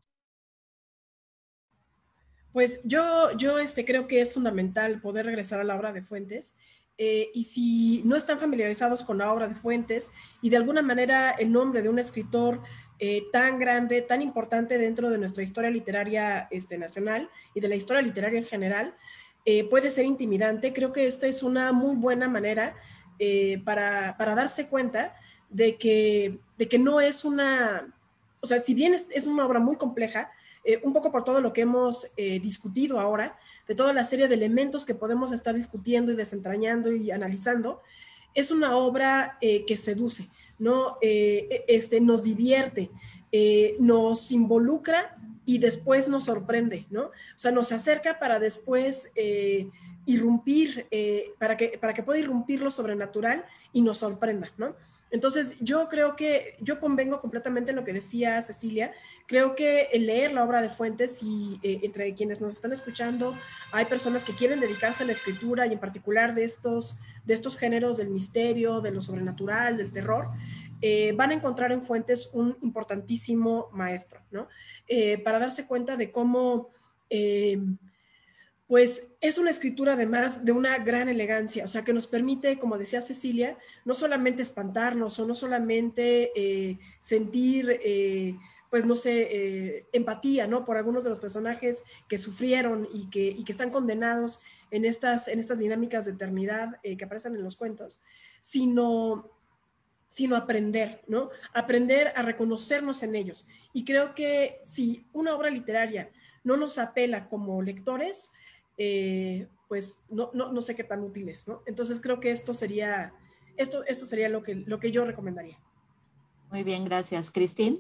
Pues yo, yo este, creo que es fundamental poder regresar a la obra de Fuentes, eh, y si no están familiarizados con la obra de Fuentes y de alguna manera el nombre de un escritor eh, tan grande, tan importante dentro de nuestra historia literaria este, nacional y de la historia literaria en general, eh, puede ser intimidante, creo que esta es una muy buena manera eh, para, para darse cuenta de que, de que no es una, o sea, si bien es, es una obra muy compleja, Eh, un poco por todo lo que hemos eh, discutido ahora, de toda la serie de elementos que podemos estar discutiendo y desentrañando y analizando, es una obra eh, que seduce, ¿no? Eh, este, nos divierte, eh, nos involucra y después nos sorprende, ¿no? O sea, nos acerca para después eh, irrumpir, eh, para, que, para que pueda irrumpir lo sobrenatural y nos sorprenda, ¿no? Entonces, yo creo que, yo convengo completamente en lo que decía Cecilia. Creo que el leer la obra de Fuentes, y eh, entre quienes nos están escuchando hay personas que quieren dedicarse a la escritura y en particular de estos, de estos géneros del misterio, de lo sobrenatural, del terror, eh, van a encontrar en Fuentes un importantísimo maestro, ¿no? Eh, para darse cuenta de cómo... Eh, pues es una escritura además de una gran elegancia, o sea, que nos permite, como decía Cecilia, no solamente espantarnos o no solamente eh, sentir, eh, pues no sé, eh, empatía, ¿no? Por algunos de los personajes que sufrieron y que, y que están condenados en estas, en estas dinámicas de eternidad eh, que aparecen en los cuentos, sino, sino aprender, ¿no? Aprender a reconocernos en ellos. Y creo que si una obra literaria no nos apela como lectores, Eh, pues no, no, no sé qué tan útil es, ¿no? Entonces creo que esto sería, esto, esto sería lo que, lo que yo recomendaría. Muy bien, gracias. Cristín.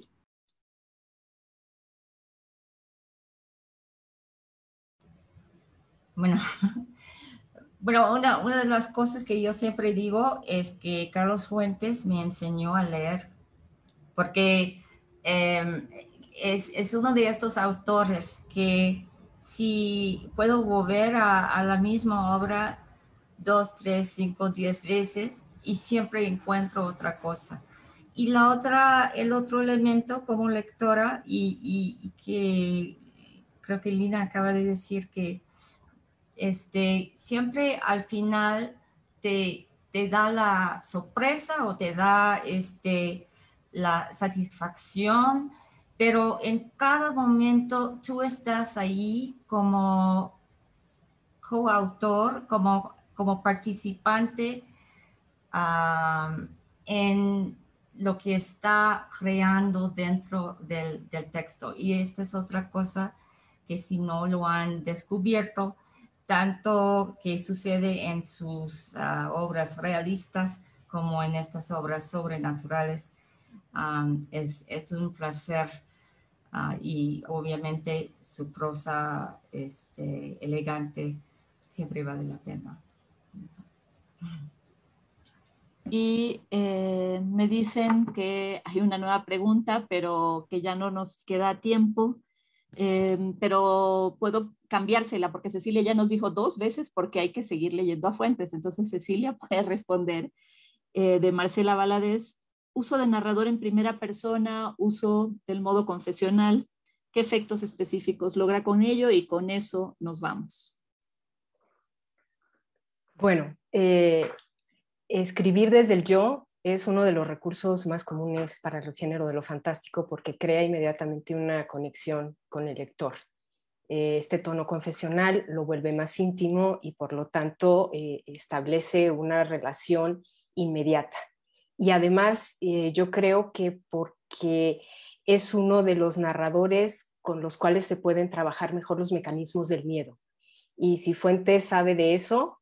Bueno, bueno una, una de las cosas que yo siempre digo es que Carlos Fuentes me enseñó a leer, porque eh, es, es uno de estos autores que si puedo volver a, a la misma obra dos, tres, cinco, diez veces y siempre encuentro otra cosa. Y la otra, el otro elemento como lectora, y, y, y que creo que Lina acaba de decir que este, siempre al final te, te da la sorpresa o te da este, la satisfacción, pero en cada momento tú estás ahí como coautor, como, como participante um, en lo que está creando dentro del, del texto. Y esta es otra cosa que si no lo han descubierto, tanto que sucede en sus uh, obras realistas como en estas obras sobrenaturales, um, es, es un placer. Uh, y obviamente su prosa este, elegante siempre vale la pena. Y eh, me dicen que hay una nueva pregunta, pero que ya no nos queda tiempo. Eh, pero puedo cambiársela porque Cecilia ya nos dijo dos veces porque hay que seguir leyendo a fuentes. Entonces Cecilia puede responder eh, de Marcela Valadez. Uso de narrador en primera persona, uso del modo confesional. ¿Qué efectos específicos logra con ello? Y con eso nos vamos. Bueno, eh, escribir desde el yo es uno de los recursos más comunes para el género de lo fantástico porque crea inmediatamente una conexión con el lector. Eh, este tono confesional lo vuelve más íntimo y por lo tanto eh, establece una relación inmediata. Y además eh, yo creo que porque es uno de los narradores con los cuales se pueden trabajar mejor los mecanismos del miedo. Y si Fuentes sabe de eso,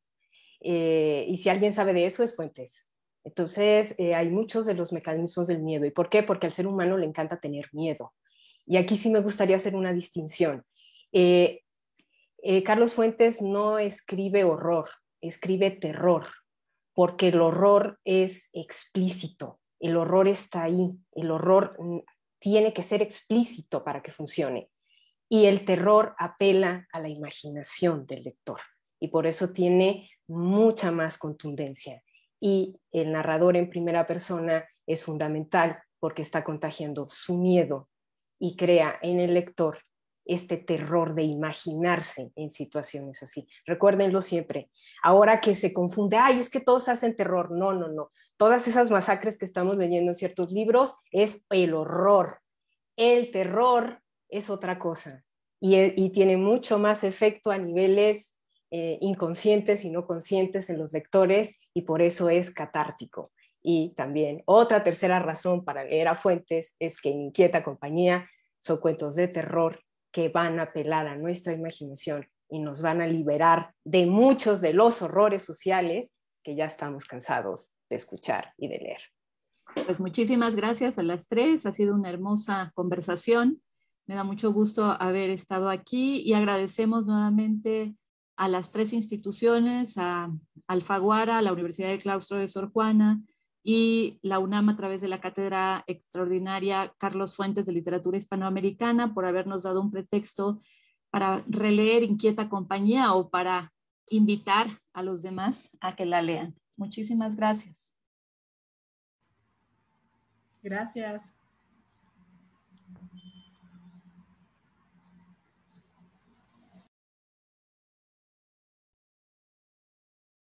eh, y si alguien sabe de eso es Fuentes. Entonces eh, hay muchos de los mecanismos del miedo. ¿Y por qué? Porque al ser humano le encanta tener miedo. Y aquí sí me gustaría hacer una distinción. Eh, eh, Carlos Fuentes no escribe horror, escribe terror, porque el horror es explícito, el horror está ahí, el horror tiene que ser explícito para que funcione. Y el terror apela a la imaginación del lector y por eso tiene mucha más contundencia. Y el narrador en primera persona es fundamental porque está contagiando su miedo y crea en el lector este terror de imaginarse en situaciones así. Recuérdenlo siempre. Ahora que se confunde, ay, es que todos hacen terror. No, no, no. Todas esas masacres que estamos leyendo en ciertos libros es el horror. El terror es otra cosa y, y tiene mucho más efecto a niveles eh, inconscientes y no conscientes en los lectores y por eso es catártico. Y también otra tercera razón para leer a Fuentes es que en Inquieta Compañía son cuentos de terror que van a apelar a nuestra imaginación y nos van a liberar de muchos de los horrores sociales que ya estamos cansados de escuchar y de leer. Pues muchísimas gracias a las tres, ha sido una hermosa conversación, me da mucho gusto haber estado aquí y agradecemos nuevamente a las tres instituciones, a Alfaguara, a la Universidad del Claustro de Sor Juana y la UNAM a través de la Cátedra Extraordinaria Carlos Fuentes de Literatura Hispanoamericana por habernos dado un pretexto para releer Inquieta Compañía o para invitar a los demás a que la lean. Muchísimas gracias. Gracias.